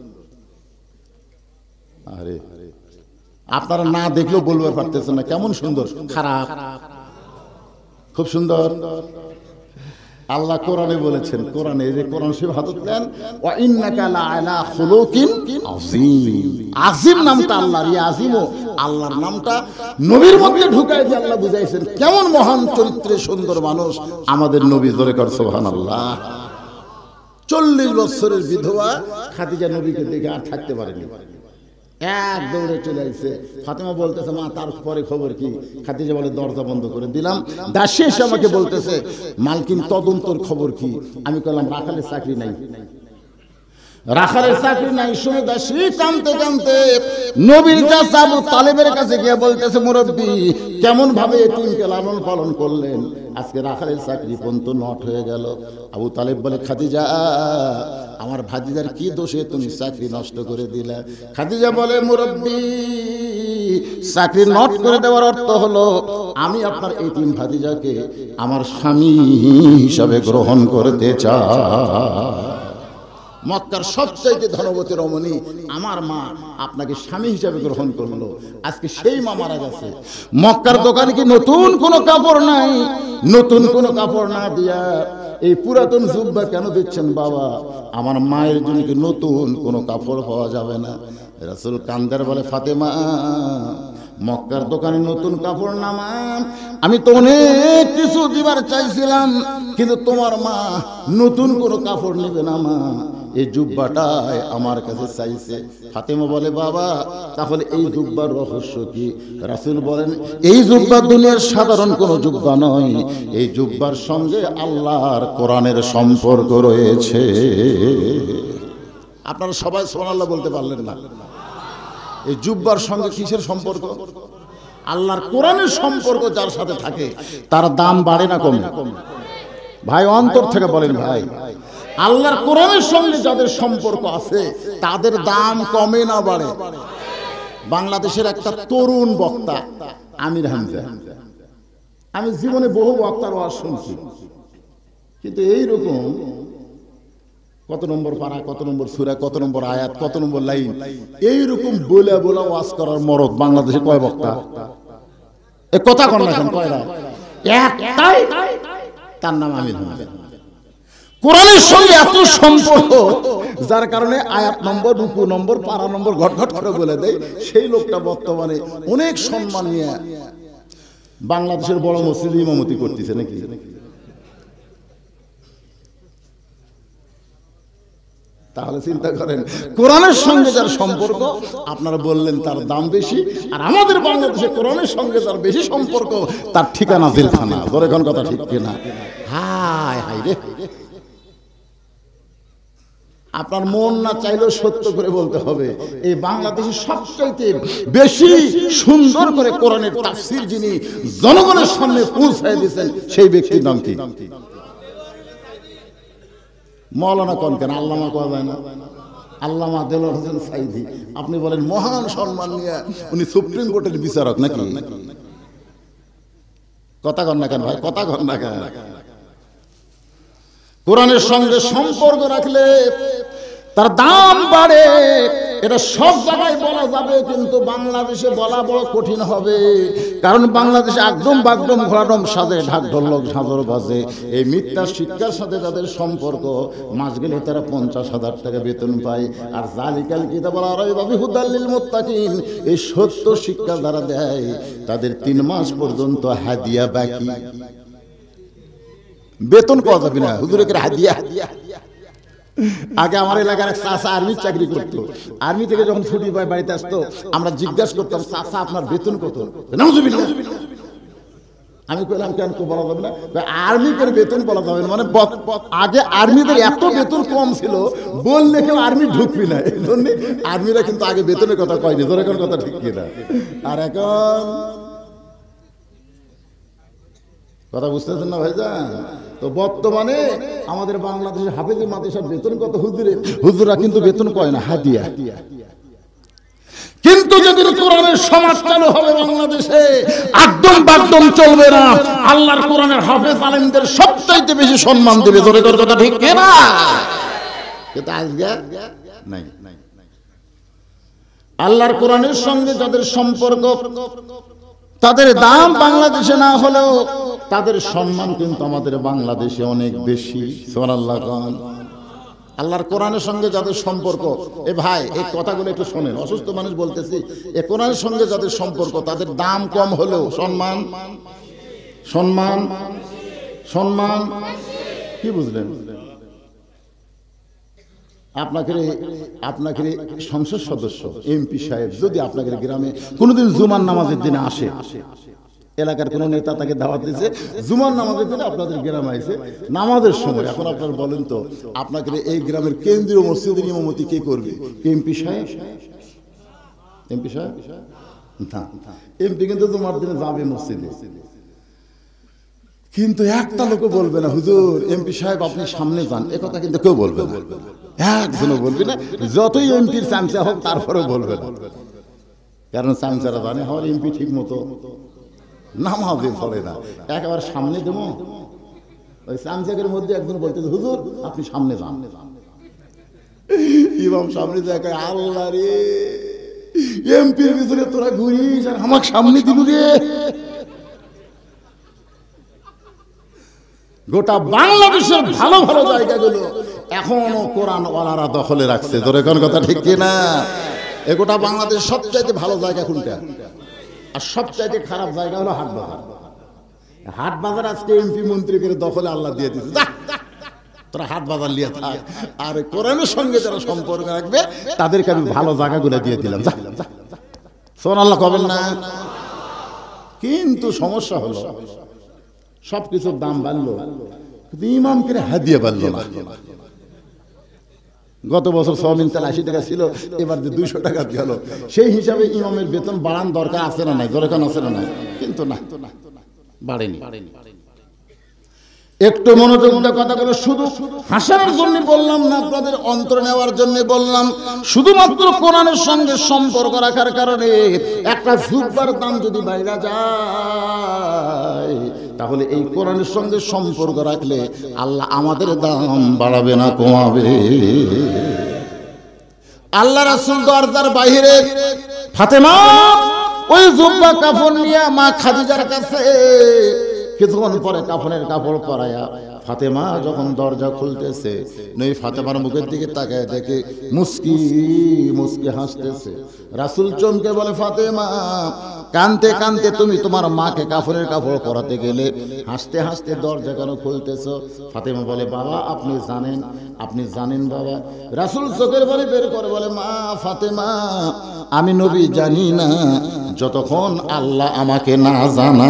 আরে আপনারা না দেখলেও বলতে পারতেছেন না কেমন সুন্দর। খারাপ, খুব সুন্দর। আল্লাহ কোরআনে বলেছেন, কোরআনে যে কোরআন শরীফ হাতত দেন, ওয়া ইন্নাকা লাআলা খুলুকিন আযীম। আযীম নামটা আল্লাহর, এই আযীমও আল্লাহর নামটা নবীর মধ্যে ঢুকায় দিয়ে আল্লাহ বুঝাইছেন কেমন মহান চরিত্রে সুন্দর মানুষ আমাদের নবী। জোরে কর সুবহানাল্লাহ। চল্লিশ বছরের বিধবা খাদিজা নবীকে দেখে আর থাকতে পারেনি, এক দৌড়ে চলে আসছে। ফাতেমা বলতেছে, মা তারপরে খবর কি? খাদিজা বলে, দরজা বন্ধ করে দিলাম। দাসী এসে আমাকে বলতেছে, মালকিন তদন্তর খবর কি? আমি বললাম, রাখালের চাকরি নাই, রাখালের চাকরি নাই। শুনে দাসী কাঁদতে কাঁদতে নবীর চাচা আবু তালেবের কাছে গিয়ে বলতেছে, মুরব্বী কেমন ভাবে এতিমকে লালন পালন করলেন, আজকে রাখালের চাকরি পর্যন্ত নট হয়ে গেল। আবু তালেব বলে, খাদিজা আমার ভাতিজার কি দোষে তুমি চাকরি নষ্ট করে দিলে? খাদিজা বলে, মুরব্বী চাকরি নট করে দেওয়ার অর্থ হলো আমি আপনার এতিম ভাতিজাকে আমার স্বামী হিসাবে গ্রহণ করতে চাই। মক্কার সবচাইতে ধনবতী রমণী আমার মা আপনাকে স্বামী হিসাবে গ্রহণ করলো, আজকে সেই মা মারা গেছে। মক্কার দোকানে কি নতুন কোনো কাপড় নাই? নতুন কোনো কাপড় না দিয়া এই পুরাতন জুব্বা কেন দিচ্ছেন বাবা? আমার মায়ের জন্য কি নতুন কোনো কাপড় পাওয়া যাবে না? রাসূল কান্দার বলে, ফাতেমা মক্কার দোকানে নতুন কাপড় না মা, আমি তো অনেক কিছু দিবার চাইছিলাম, কিন্তু তোমার মা নতুন কোনো কাপড় নেবে না মা, এই জুব্বাটাই আমার কাছে চাইছে। ফাতেমা বলে, বাবা তাহলে এই জুব্বার রহস্য কি? রাসূল বলেন, এই জুব্বা দুনিয়ার সাধারণ কোনো জুব্বা নয়, এই জুব্বার সঙ্গে আল্লাহর কোরআনের সম্পর্ক রয়েছে। আপনারা সবাই সুবহানাল্লাহ বলতে পারলেন না? এই জুব্বার সঙ্গে কিসের সম্পর্ক? আল্লাহর কোরআনের সম্পর্ক যার সাথে থাকে তার দাম বাড়ে না কমে? ভাই অন্তর থেকে বলেন, ভাই আল্লাহর কোরআনের সঙ্গে যাদের সম্পর্ক আছে তাদের দাম কমে না বাড়ে? বাংলাদেশের একটা তরুণ বক্তা আমির হামজা, আমি জীবনে বহু বক্তার ওয়াজ শুনছি, কিন্তু এইরকম কত নম্বর পারা, কত নম্বর সূরা, কত নম্বর আয়াত, কত নম্বর লাইন, এইরকম বলে বলে ওয়াজ করার মরদ বাংলাদেশে কয় বক্তা? এ কথা কন না কেন? কয়টা? একটাই, তার নাম আমির হামজা। কোরআনের সঙ্গে এত সম্পর্ক, যার কারণে আয়াত নম্বর, রুকু নম্বর, পারা নম্বর ঘট ঘট করে বলে দেয়। সেই লোকটা বর্তমানে অনেক সম্মান নিয়ে বাংলাদেশের বড় মসজিদে ইমামতি করতেছে নাকি? তাহলে চিন্তা করেন, কোরআনের সঙ্গে যার সম্পর্ক আপনারা বললেন তার দাম বেশি, আর আমাদের বাংলাদেশে কোরআনের সঙ্গে যার বেশি সম্পর্ক তার ঠিকানা জেলখানা। ধরে কোন কথা ঠিক কিনা? হায় হায় রে, আপনার মন না চাইলেও সত্য করে বলতে হবে, এই বাংলাদেশে সবচাইতে বেশি সুন্দর করে কোরআনের তাফসীর যিনি জনগণের সামনে পৌঁছায় দিয়েছেন সেই ব্যক্তির নাম কি? মৌলানা কোন কেন? আল্লামা কোয়া যায় না? আল্লামা দেলোয়ার হোসেন সাইদি। আপনি বলেন মহান সম্মান নিয়ে উনি সুপ্রিম কোর্টের বিচারক নাকি? কথা কন না কেন ভাই? কথা কন না কেন? কোরআনের সঙ্গে সম্পর্ক রাখলে তার দাম বাড়ে। এটা সব জায়গায় বলা যাবে, কিন্তু বাংলাদেশে বলা বড় কঠিন হবে। কারণ বাংলাদেশে একদম বাগডম ঘোড়াডম সাজে, ঢাক ঢোলক ঝাঁঝর বাজে। এই মিথ্যা শিক্ষার সাথে তাদের সম্পর্ক, মাস গেলে তারা পঞ্চাশ হাজার টাকা বেতন পায়। আর জালিকাল কিতাব হুদাল্লিল মুত্তাকিন, এই সত্য শিক্ষা যারা দেয় তাদের তিন মাস পর্যন্ত হাদিয়া বাকি, বেতন পাওয়া যাবে না। হুজুরের হাদিয়া। আগে আমার এলাকার চাচা আর্মির চাকরি করতো, আর্মি থেকে যখন ছুটি পায় বাড়িতে আসতো, আমরা জিজ্ঞাসা করতাম, চাচা আপনার বেতন কত? আমি কইলাম কেন বলা যাবে না? আর্মি করে বেতন বলা যাবে না, মানে আগে আর্মিদের এত বেতন কম ছিল, বললে কেউ আর্মি ঢুকবি না, এই জন্য আর্মিরা কিন্তু আগে বেতনের কথা কয়নি। ধরে কোন কথা ঠিক কিনা? আর এখন কথা বুঝতেছেন না ভাইজান? তো বর্তমানে আমাদের বাংলাদেশের হাফেজি মাদ্রাসার বেতন কত? হুজুরে হুজুরা কিন্তু বেতন কয় না, হাদিয়া। কিন্তু যদি কোরআনের সমাজ চালু হবে বাংলাদেশে, একদম বাগদম চলবে না। আল্লাহর কোরআনের হাফেজ আলেমদের সবচাইতে বেশি সম্মান দেবে। ধরে তোর কথা ঠিক কিনা? কিন্তু আজকে নাই। আল্লাহর কোরআনের সঙ্গে যাদের সম্পর্ক, তাদের দাম বাংলাদেশে না হলেও তাদের সম্মান কিন্তু আমাদের বাংলাদেশে অনেক বেশি। সুবহানাল্লাহ। আল্লাহর কোরআনের সঙ্গে যাদের সম্পর্ক, এ ভাই এই কথাগুলো একটু শোনেন, অসুস্থ মানুষ বলতেছি, এ কোরআনের সঙ্গে যাদের সম্পর্ক তাদের দাম কম হলেও সম্মান সম্মান সম্মান কি বুঝলেন? আপনাকে আপনাকে সংসদ সদস্য এমপি সাহেব যদি আপনাদের গ্রামে কোনোদিন জুমার নামাজের দিনে আসে, এলাকার কোন নেতা তাকে দাওয়াত দিয়েছে, জুমার নামাজের দিনে আপনাদের গ্রামে আইছে নামাজের সময়, এখন আপনারা বলেন তো আপনাকে এই গ্রামের কেন্দ্রীয় মসজিদের ইমামতি কে করবে? এমপি সাহেব? এমপি সাহেব না, এমপি কিন্তু জুমার দিনে যাবে মসজিদে, কিন্তু একটা লোকও বলবে না হুজুর এমপি সাহেব আপনি সামনে যান, এ কথা কিন্তু কেউ বলবে না, একজনও বলবে না। যতই এমপির চামচা হোক তারপরেও বলবে না, কারণ চামচারা জানে আমার এমপি ঠিক মতো নামাজে পড়ে না, একেবারে সামনে দেবো। ওই চামচাকের মধ্যে একজন বলতেছে হুজুর আপনি সামনে যান, ইমাম সামনে দেখে আল্লাহ রে এমপির ভিতরে তোরা ঘুরিস আর আমাকে সামনে দিল রে। গোটা বাংলাদেশের ভালো ভালো জায়গাগুলো এখনো কোরআন ওয়ালারা দখলে রাখছে। ধরে কোন কথা ঠিক কিনা? এ গোটা বাংলাদেশ সবচাইতে ভালো জায়গা কোনটা? আর সবচাইতে খারাপ জায়গা হলো হাট বাজার। হাট বাজার আজকে এমপি মন্ত্রী করে দখলে আল্লাহ দিয়ে দিচ্ছে, তোরা হাট বাজার লিয়ে থাক, আর কোরআনের সঙ্গে যারা সম্পর্ক রাখবে তাদেরকে আমি ভালো জায়গাগুলো দিয়ে দিলাম। সুবহানাল্লাহ কবেন না? কিন্তু সমস্যা হলো সবকিছুর দাম বাড়লো, কিন্তু ইমামকে হাদিয়া বাড়লো না। গত বছর সওমিন তেল আশি টাকা ছিল, এবার যে দুইশো টাকা গেল, সেই হিসাবে ইমামের বেতন বাড়ান দরকার আছে না নাই? দরকার আছে না নাই? কিন্তু না, বাড়েনি। একটু মনোযোগ দিয়ে কথাগুলো শুধু হাসানোর জন্য বললাম না, আপনাদের অন্তর নেওয়ার জন্য বললাম। শুধুমাত্র কোরআনের সঙ্গে সম্পর্ক রাখার কারণে একটা জুব্বার দাম যদি বাইরে যায়, তাহলে এই কোরআনের সঙ্গে সম্পর্ক রাখলে আল্লাহ আমাদের দাম বাড়াবে না, কমাবে। আল্লাহ রাসূল দরজার বাইরে ফাতেমা ওই জুব্বা কাফন নিয়ে মা খাদিজার কাছে, কিছুক্ষণ পরে কাফনের কাপড় পরায়া ফাতেমা যখন দরজা খুলতেছে, নই ফাতেমার মুখের দিকে তাকায় দেখে মুস্কি মুস্কি হাসতেছে। রাসূল চমকে বলে, ফাতেমা কানতে কানতে তুমি তোমার মাকে কাফনের কাপড় পরাতে গেলে, হাসতে হাসতে দরজা কেন খুলতেছো? ফাতেমা বলে, বাবা আপনি জানেন, আপনি জানেন বাবা। রাসূল চোখের পানি বের করে বলে, মা ফাতেমা আমি নবী জানি না যতক্ষণ আল্লাহ আমাকে না জানা।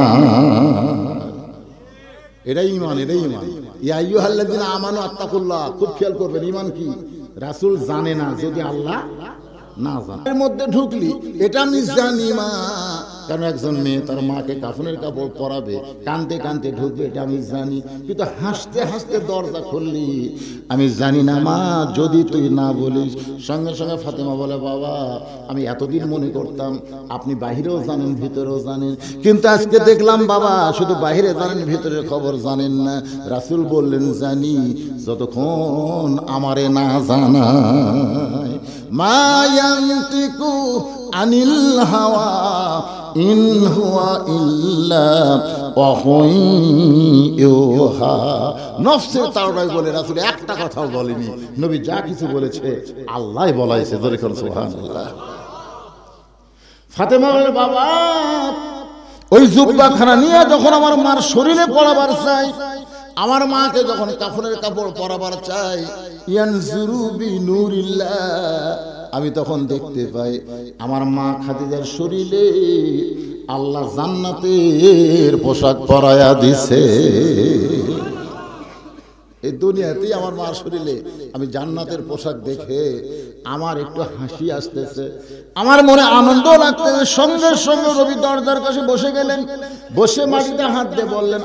এটাই ইমান, এটাই ইমান। ইয়া আইয়ুহাল্লাযীনা আমানু আত্তাকুল্লাহ, খুব খেয়াল করবেন, ইমান কি? রাসূল জানে না যদি আল্লাহ না জানে। এর মধ্যে ঢুকলি এটা আমি জানি মা, কারণ একজন মেয়ে তার মাকে কাফনের কাপড় পরাবে, কানতে কানতে ঢুকবে এটা আমি জানি, কিন্তু হাসতে হাসতে দরজা খুললি আমি জানি না মা, যদি তুই না বলিস। সঙ্গে সঙ্গে ফাতেমা বলে, বাবা আমি এতদিন মনে করতাম আপনি বাহিরেও জানেন ভিতরেও জানেন, কিন্তু আজকে দেখলাম বাবা শুধু বাহিরে জানেন ভিতরের খবর জানেন না। রাসূল বললেন, জানি যতক্ষণ আমারে না জানায়। মা ইয়ান্তিকু আনিল হাওয়া ইন হুয়া ইল্লা ওয়াহয়ুহা। নফসের তাড়নায় বলে রাসূল একটা কথাও বলেনি, নবী যা কিছু বলেছে আল্লাহই বলাইছে। জোরে করে সুবহানাল্লাহ। ফাতেমা বলে, বাবা ওই জুব্বাখানা নিয়ে যখন আমার মার শরীরে পড়াবার চাই, আমার মাকে যখন কাফনের কাপড় পরাবার চাই, ইয়ানজুরু বিনুরিল্লাহ, আমি তখন দেখতে পাই আমার মা খাদিজার শরীরে আল্লাহ জান্নাতের পোশাক পরায়া দিছে। এই দুনিয়াতেই আমার মার শরীরে আমি জান্নাতের পোশাক দেখে আমার একটু হাসি আসতেছে, আমার মনে আনন্দ লাগতেছে। সঙ্গে সঙ্গে নবী দরজার কাছে বসে গেলেন, বসে মাটিতে হাত দিয়ে বললেন,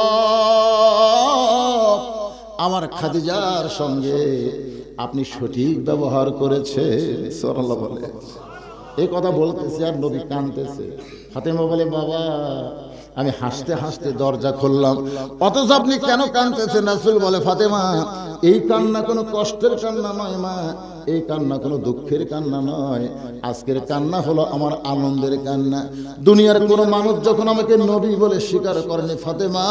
আল্লাহ আমার খাদিজার সঙ্গে আপনি সঠিক ব্যবহার করেছে। সুবহানাল্লাহ বলে এই কথা বলতেছে আর নবী কাঁদতেছে। ফাতেমা বলে, বাবা আমি হাসতে হাসতে দরজা খুললাম, অথচ আপনি কেন কাঁদতেছেন? রাসূল বলে, ফাতেমা এই কান্না কোনো কষ্টের কান্না নয় মা, এই কান্না কোনো দুঃখের কান্না নয়, আজকের কান্না হলো আমার আনন্দের কান্না। দুনিয়ার কোনো মানুষ যখন আমাকে নবী বলে স্বীকার করেনি ফাতেমা,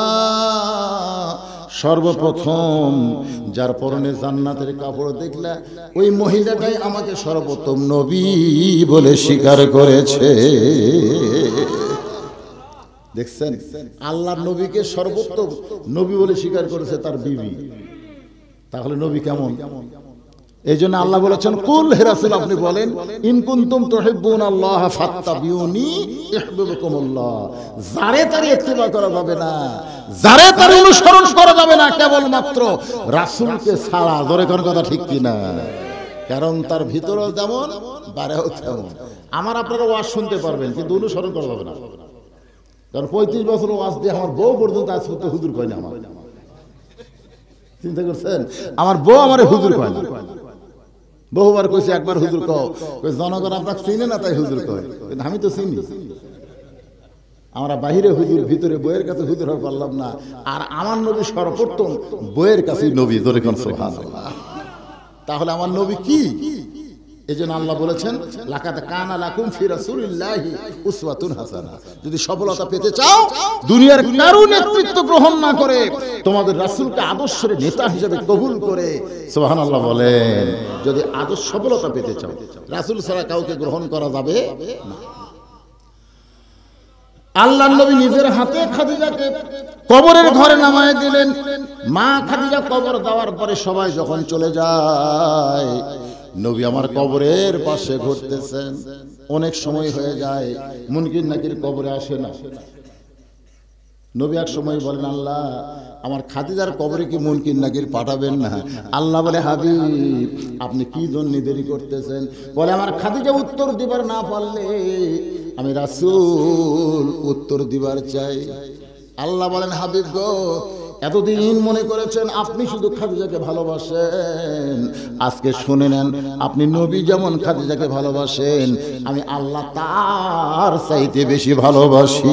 সর্বপ্রথম যার পরনে জান্নাতের কাপড় দেখলা ওই মহিলাটাই আমাকে সর্বপ্রথম নবী বলে স্বীকার করেছে। দেখছেন, আল্লাহর নবীকে সর্বোত্তম নবী বলে স্বীকার করেছে তার বিবি, তাহলে নবী কেমন? এই জন্য আল্লাহ বলেছেন, কুল হে রাসূল আপনি বলেন, ইন কুনতুম তুহিব্বুনাল্লাহ ফাত্তাবিউনি ইউহিব্বুকুমুল্লাহ। যারে তারে ইত্তেবা করা যাবে না, যারে তারে অনুসরণ করা যাবে না, কেবলমাত্র রাসূলকে ছাড়া। ধরে কোন কথা ঠিক কিনা? কারণ তার ভিতরেও যেমন বাইরেও তেমন। আমার আপনারা ওয়াজ শুনতে পারবেন কিন্তু অনুসরণ করা যাবে না। কারণ পঁয়ত্রিশ বছর ওয়াজ দিয়ে আমার বউ পর্যন্ত আজ পর্যন্ত হুজুর কয় না। আমার চিন্তা করছেন, আমার বউ আমারে হুজুর কয় না। বহুবার কইছে, একবার হুজুর কও, জনগণ আপনাকে চিনে না তাই হুজুর কয়, কিন্তু আমি তো চিনি। আমরা বাহিরে হুজুর, ভিতরে বইয়ের কাছে হুজুর হওয়া পারলাম না। আর আমার নবী সর্বপ্রথম বইয়ের কাছেই নবী। ধরে কোন সুবহানাল্লাহ। তাহলে আমার নবী কি? এই জন্য আল্লাহ বলেছেন, লাকাদ কানা লাকুম ফি রাসূলিল্লাহি উসওয়াতুন হাসানা। যদি সফলতা পেতে চাও, দুনিয়ার কারো নেতৃত্ব গ্রহণ না করে তোমাদের রাসূলকে আদর্শের নেতা হিসেবে কবুল করে সুবহানাল্লাহ বলেন। যদি আদর্শ সফলতা পেতে চাও, রাসূল ছাড়া কাউকে গ্রহণ করা যাবে না। আল্লাহর নবী নিজের হাতে খাদিজাকে কবরের ঘরে নামায় দিলেন। মা খাদিজা কবর দেওয়ার পরে সবাই যখন চলে যায়, নবী আমার কবরের পাশে ঘুরতেছেন। অনেক সময় হয়ে যায়, মুনকির নাকির কবরে আসে না। নবী এক সময় বলেন, আল্লাহ আমার খাদিজার কবরে কি মুনকির নাকির পাঠাবেন না? আল্লাহ বলে, হাবিব আপনি কি জন্য দেরি করতেছেন? বলে, আমার খাদিজা উত্তর দিবার না পারলে আমি রাসূল উত্তর দিবার চাই। আল্লাহ বলেন, হাবিব গো এতদিন মনে করেছেন আপনি শুধু খাদিজাকে ভালোবাসেন, আজকে শুনে নেন, আপনি নবী যেমন খাদিজাকে ভালোবাসেন, আমি আল্লাহ তার চাইতে বেশি ভালোবাসি।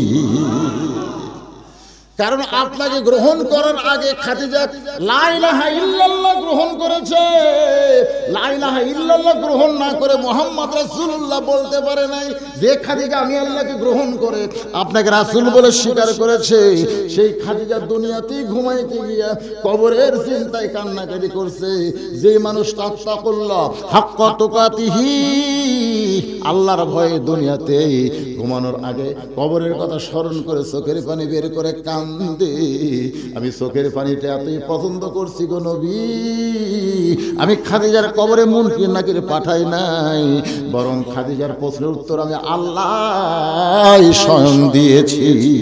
কারণ আপনাকে গ্রহণ করার আগে খাদিজা লা ইলাহা ইল্লাল্লাহ গ্রহণ করেছে। লা ইলাহা ইল্লাল্লাহ গ্রহণ না করে মুহাম্মদ রাসূলুল্লাহ বলতে পারে নাই। যে খাদিজা আমি আল্লাহকে গ্রহণ করে আপনাকে রাসূল বলে স্বীকার করেছে, সেই খাদিজা দুনিয়াতেই ঘুমাইতে গিয়া কবরের চিন্তায় কান্নাকাটি করছে। যে মানুষ তাকওয়াল্লাহ হাক্কা তুকাতিহি, আল্লাহর ভয়ে দুনিয়াতে ঘুমানোর আগে কবরের কথা স্মরণ করে চোখের পানি বের করে কান দে, আমি চোখের পানিটা এতই পছন্দ করছি গো নবী, আমি খাদিজার কবরে মুনকির নাকির পাঠাই নাই, বরং খাদিজার প্রশ্নের উত্তর আমি আল্লাহ স্বয়ং দিয়েছি।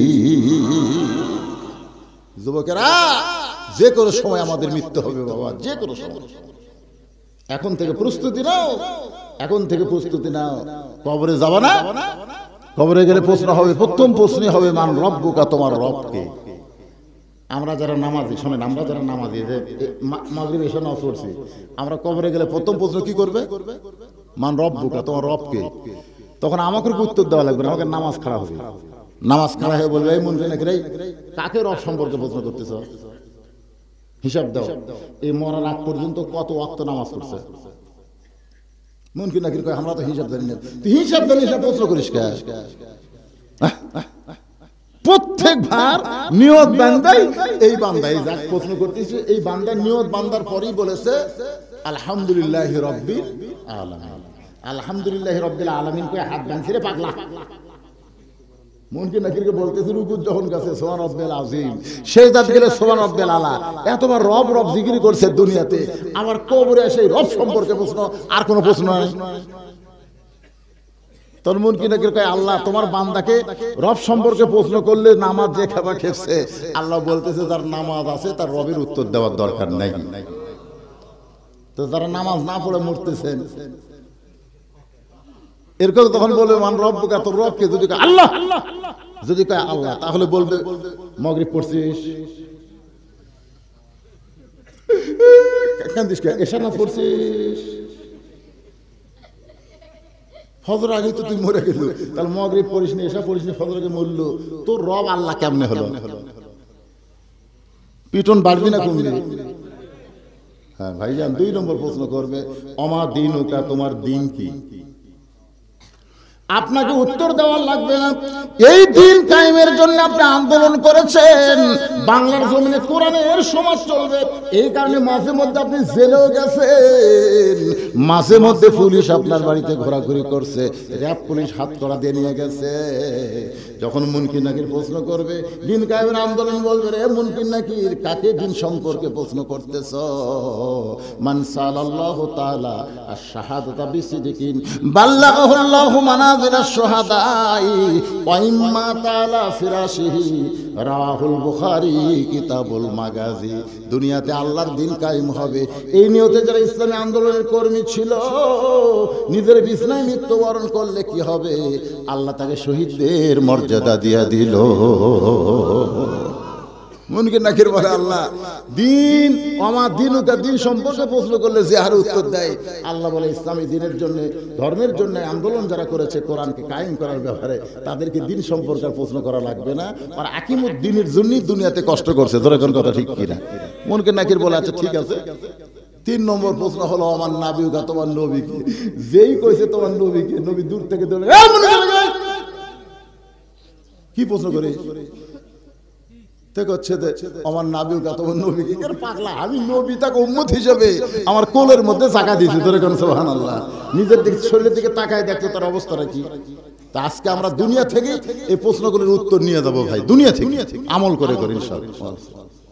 যুবকেরা, যে কোনো সময় আমাদের মৃত্যু হবে বাবা, যে কোনো সময়। এখন থেকে প্রস্তুতি নাও, এখন থেকে প্রস্তুতি নাও। কবরে যাবা না? কবরে গেলে প্রশ্ন হবে, প্রথম প্রশ্নই হবে মান রব্বুকা, তোমার রবকে। আমরা যারা নামাজি, শোনেন, আমরা যারা নামাজি, যে মাগরিব এসে নামাজ পড়ছি, আমরা কবরে গেলে প্রথম প্রশ্ন কি করবে? মান রব্বুকা, তোমার রবকে। তখন আমাকে উত্তর দেওয়া লাগবে না, আমাকে নামাজ খারাপ হবে। নামাজ খারাপ হয়ে বলবে, এই মন নাকি রে কাকে রব সম্পর্কে প্রশ্ন করতেছ? হিসাব দাও, এই মরার আগ পর্যন্ত কত ওয়াক্ত নামাজ পড়ছে? মুনকির নাকির কয় আমরা তো হিসাব জানি না। তুই হিসাব জানিস না প্রশ্ন করিস কে? প্রত্যেক ভার নিয়ত বান্দাই এই বান্দাই যা প্রশ্ন করতেছে এই বান্দার নিয়ত বান্দার পরেই বলেছে আলহামদুলিল্লাহ রাব্বিল আলামিন। আলহামদুলিল্লাহ রাব্বিল আলামিন কয়ে হাত বাঁধছিরে পাগলা। মুনকির নাকিরকে বলতেছে রুকুত যখন গেছে সুবহান রাব্বিল আযীম, সেজদাত গেলে সুবহান রাব্বিল আলা, এতবার রব রব জিকির করছে দুনিয়াতে, আবার কবরে এসে রব সম্পর্কে প্রশ্ন, আর কোনো প্রশ্ন নাই। তোর মুনকির নাকির কয় আল্লাহ তোমার বান্দাকে রব সম্পর্কে প্রশ্ন করলে নামাজ যে খাবা খেপছে, আল্লাহ বলতেছে যার নামাজ আছে তার রবের উত্তর দেওয়ার দরকার নাই। তো যারা নামাজ না পড়ে মরতেছেন এরকম তখন বলবে মান রব্বুকা, তোর রবকে যদি কয় আল্লাহ, যদি কয় আল্লাহ তাহলে বলবে মাগরিব পড়ছিস, কান্দিস কে, এশা না পড়ছিস, ফজর আগে তো তুই মরে গেল, তাহলে মাগরিব পড়িস নি, এশা পড়িস নি, ফজর আগে মরলো, তোর রব আল্লাহ কেমনে হলো? পিটন বাড়বি না কমবি? হ্যাঁ ভাইজান, দুই নম্বর প্রশ্ন করবে অমা দিন ওকা, তোমার দিন কি? আপনাকে উত্তর দেওয়ার লাগবে না। এই দিন কায়েমের জন্য আপনি আন্দোলন করেছেন, বাংলার জমিনে কোরআনের সমাজ চলবে, এই কারণে মাঝে মধ্যে আপনি জেলেও গেছেন, মাঝে মধ্যে পুলিশ আপনার বাড়িতে ঘোরাঘুরি করছে, র্যাব পুলিশ হাত করা দিয়ে নিয়ে গেছে। যখন মুনকির নাকির প্রশ্ন করবে দিন কায়েমের আন্দোলন, বলবে রে মুনকির নাকির কাকে দিন সম্পর্কে প্রশ্ন করতেছ? মান সাল্লাল্লাহু তাআলা আশ-শাহাদাতা বিসিদিকিন বাল্লাগাহুল্লাহু মানাজিলাশ শুহাদাই ওয়া ইম্মা তাআলা ফিরাশিহি, রাহুল বুখারী কিতাবুল মাগাজি। দুনিয়াতে আল্লাহর দিন কায়েম হবে এই নিয়তে যারা ইসলামী আন্দোলনের কর্মী ছিল, নিজের বিছনায় মৃত্যুবরণ করলে কি হবে? আল্লাহ তাকে শহীদদের মর্যাদা দিয়া দিল। মুনকির নাকির বলে আল্লাহ দিন আমার দিন ওটা দিন সম্পর্কে প্রশ্ন করলে যে হারে উত্তর দেয়, আল্লাহ বলে ইসলামী দিনের জন্য, ধর্মের জন্য আন্দোলন যারা করেছে কোরআনকে কায়েম করার ব্যাপারে, তাদেরকে দিন সম্পর্কে প্রশ্ন করা লাগবে না, আর আকিমুদ দিনের জন্যই দুনিয়াতে কষ্ট করছে। ধরে কোন কথা ঠিক কিনা? মুনকির নাকির বলে আচ্ছা ঠিক আছে। তিন নম্বর প্রশ্ন হলো আমার নাবিউকা, তোমার নবীকে। যেই কইছে তোমার নবীকে, নবী দূর থেকে ধরে কি প্রশ্ন করে আমার নাবিউকা, তোমার নবীকে। পাগলা, আমি নবী তাকে উম্মত হিসেবে আমার কোলের মধ্যে জায়গা দিয়েছি। ধরে কোন সুবহানাল্লাহ। নিজের দিকে শরীরের দিকে তাকায় দেখতো তার অবস্থাটা কি। তা আজকে আমরা দুনিয়া থেকে এই প্রশ্নগুলোর উত্তর নিয়ে যাবো ভাই, দুনিয়া থেকে আমল করে করে ইনশাআল্লাহ।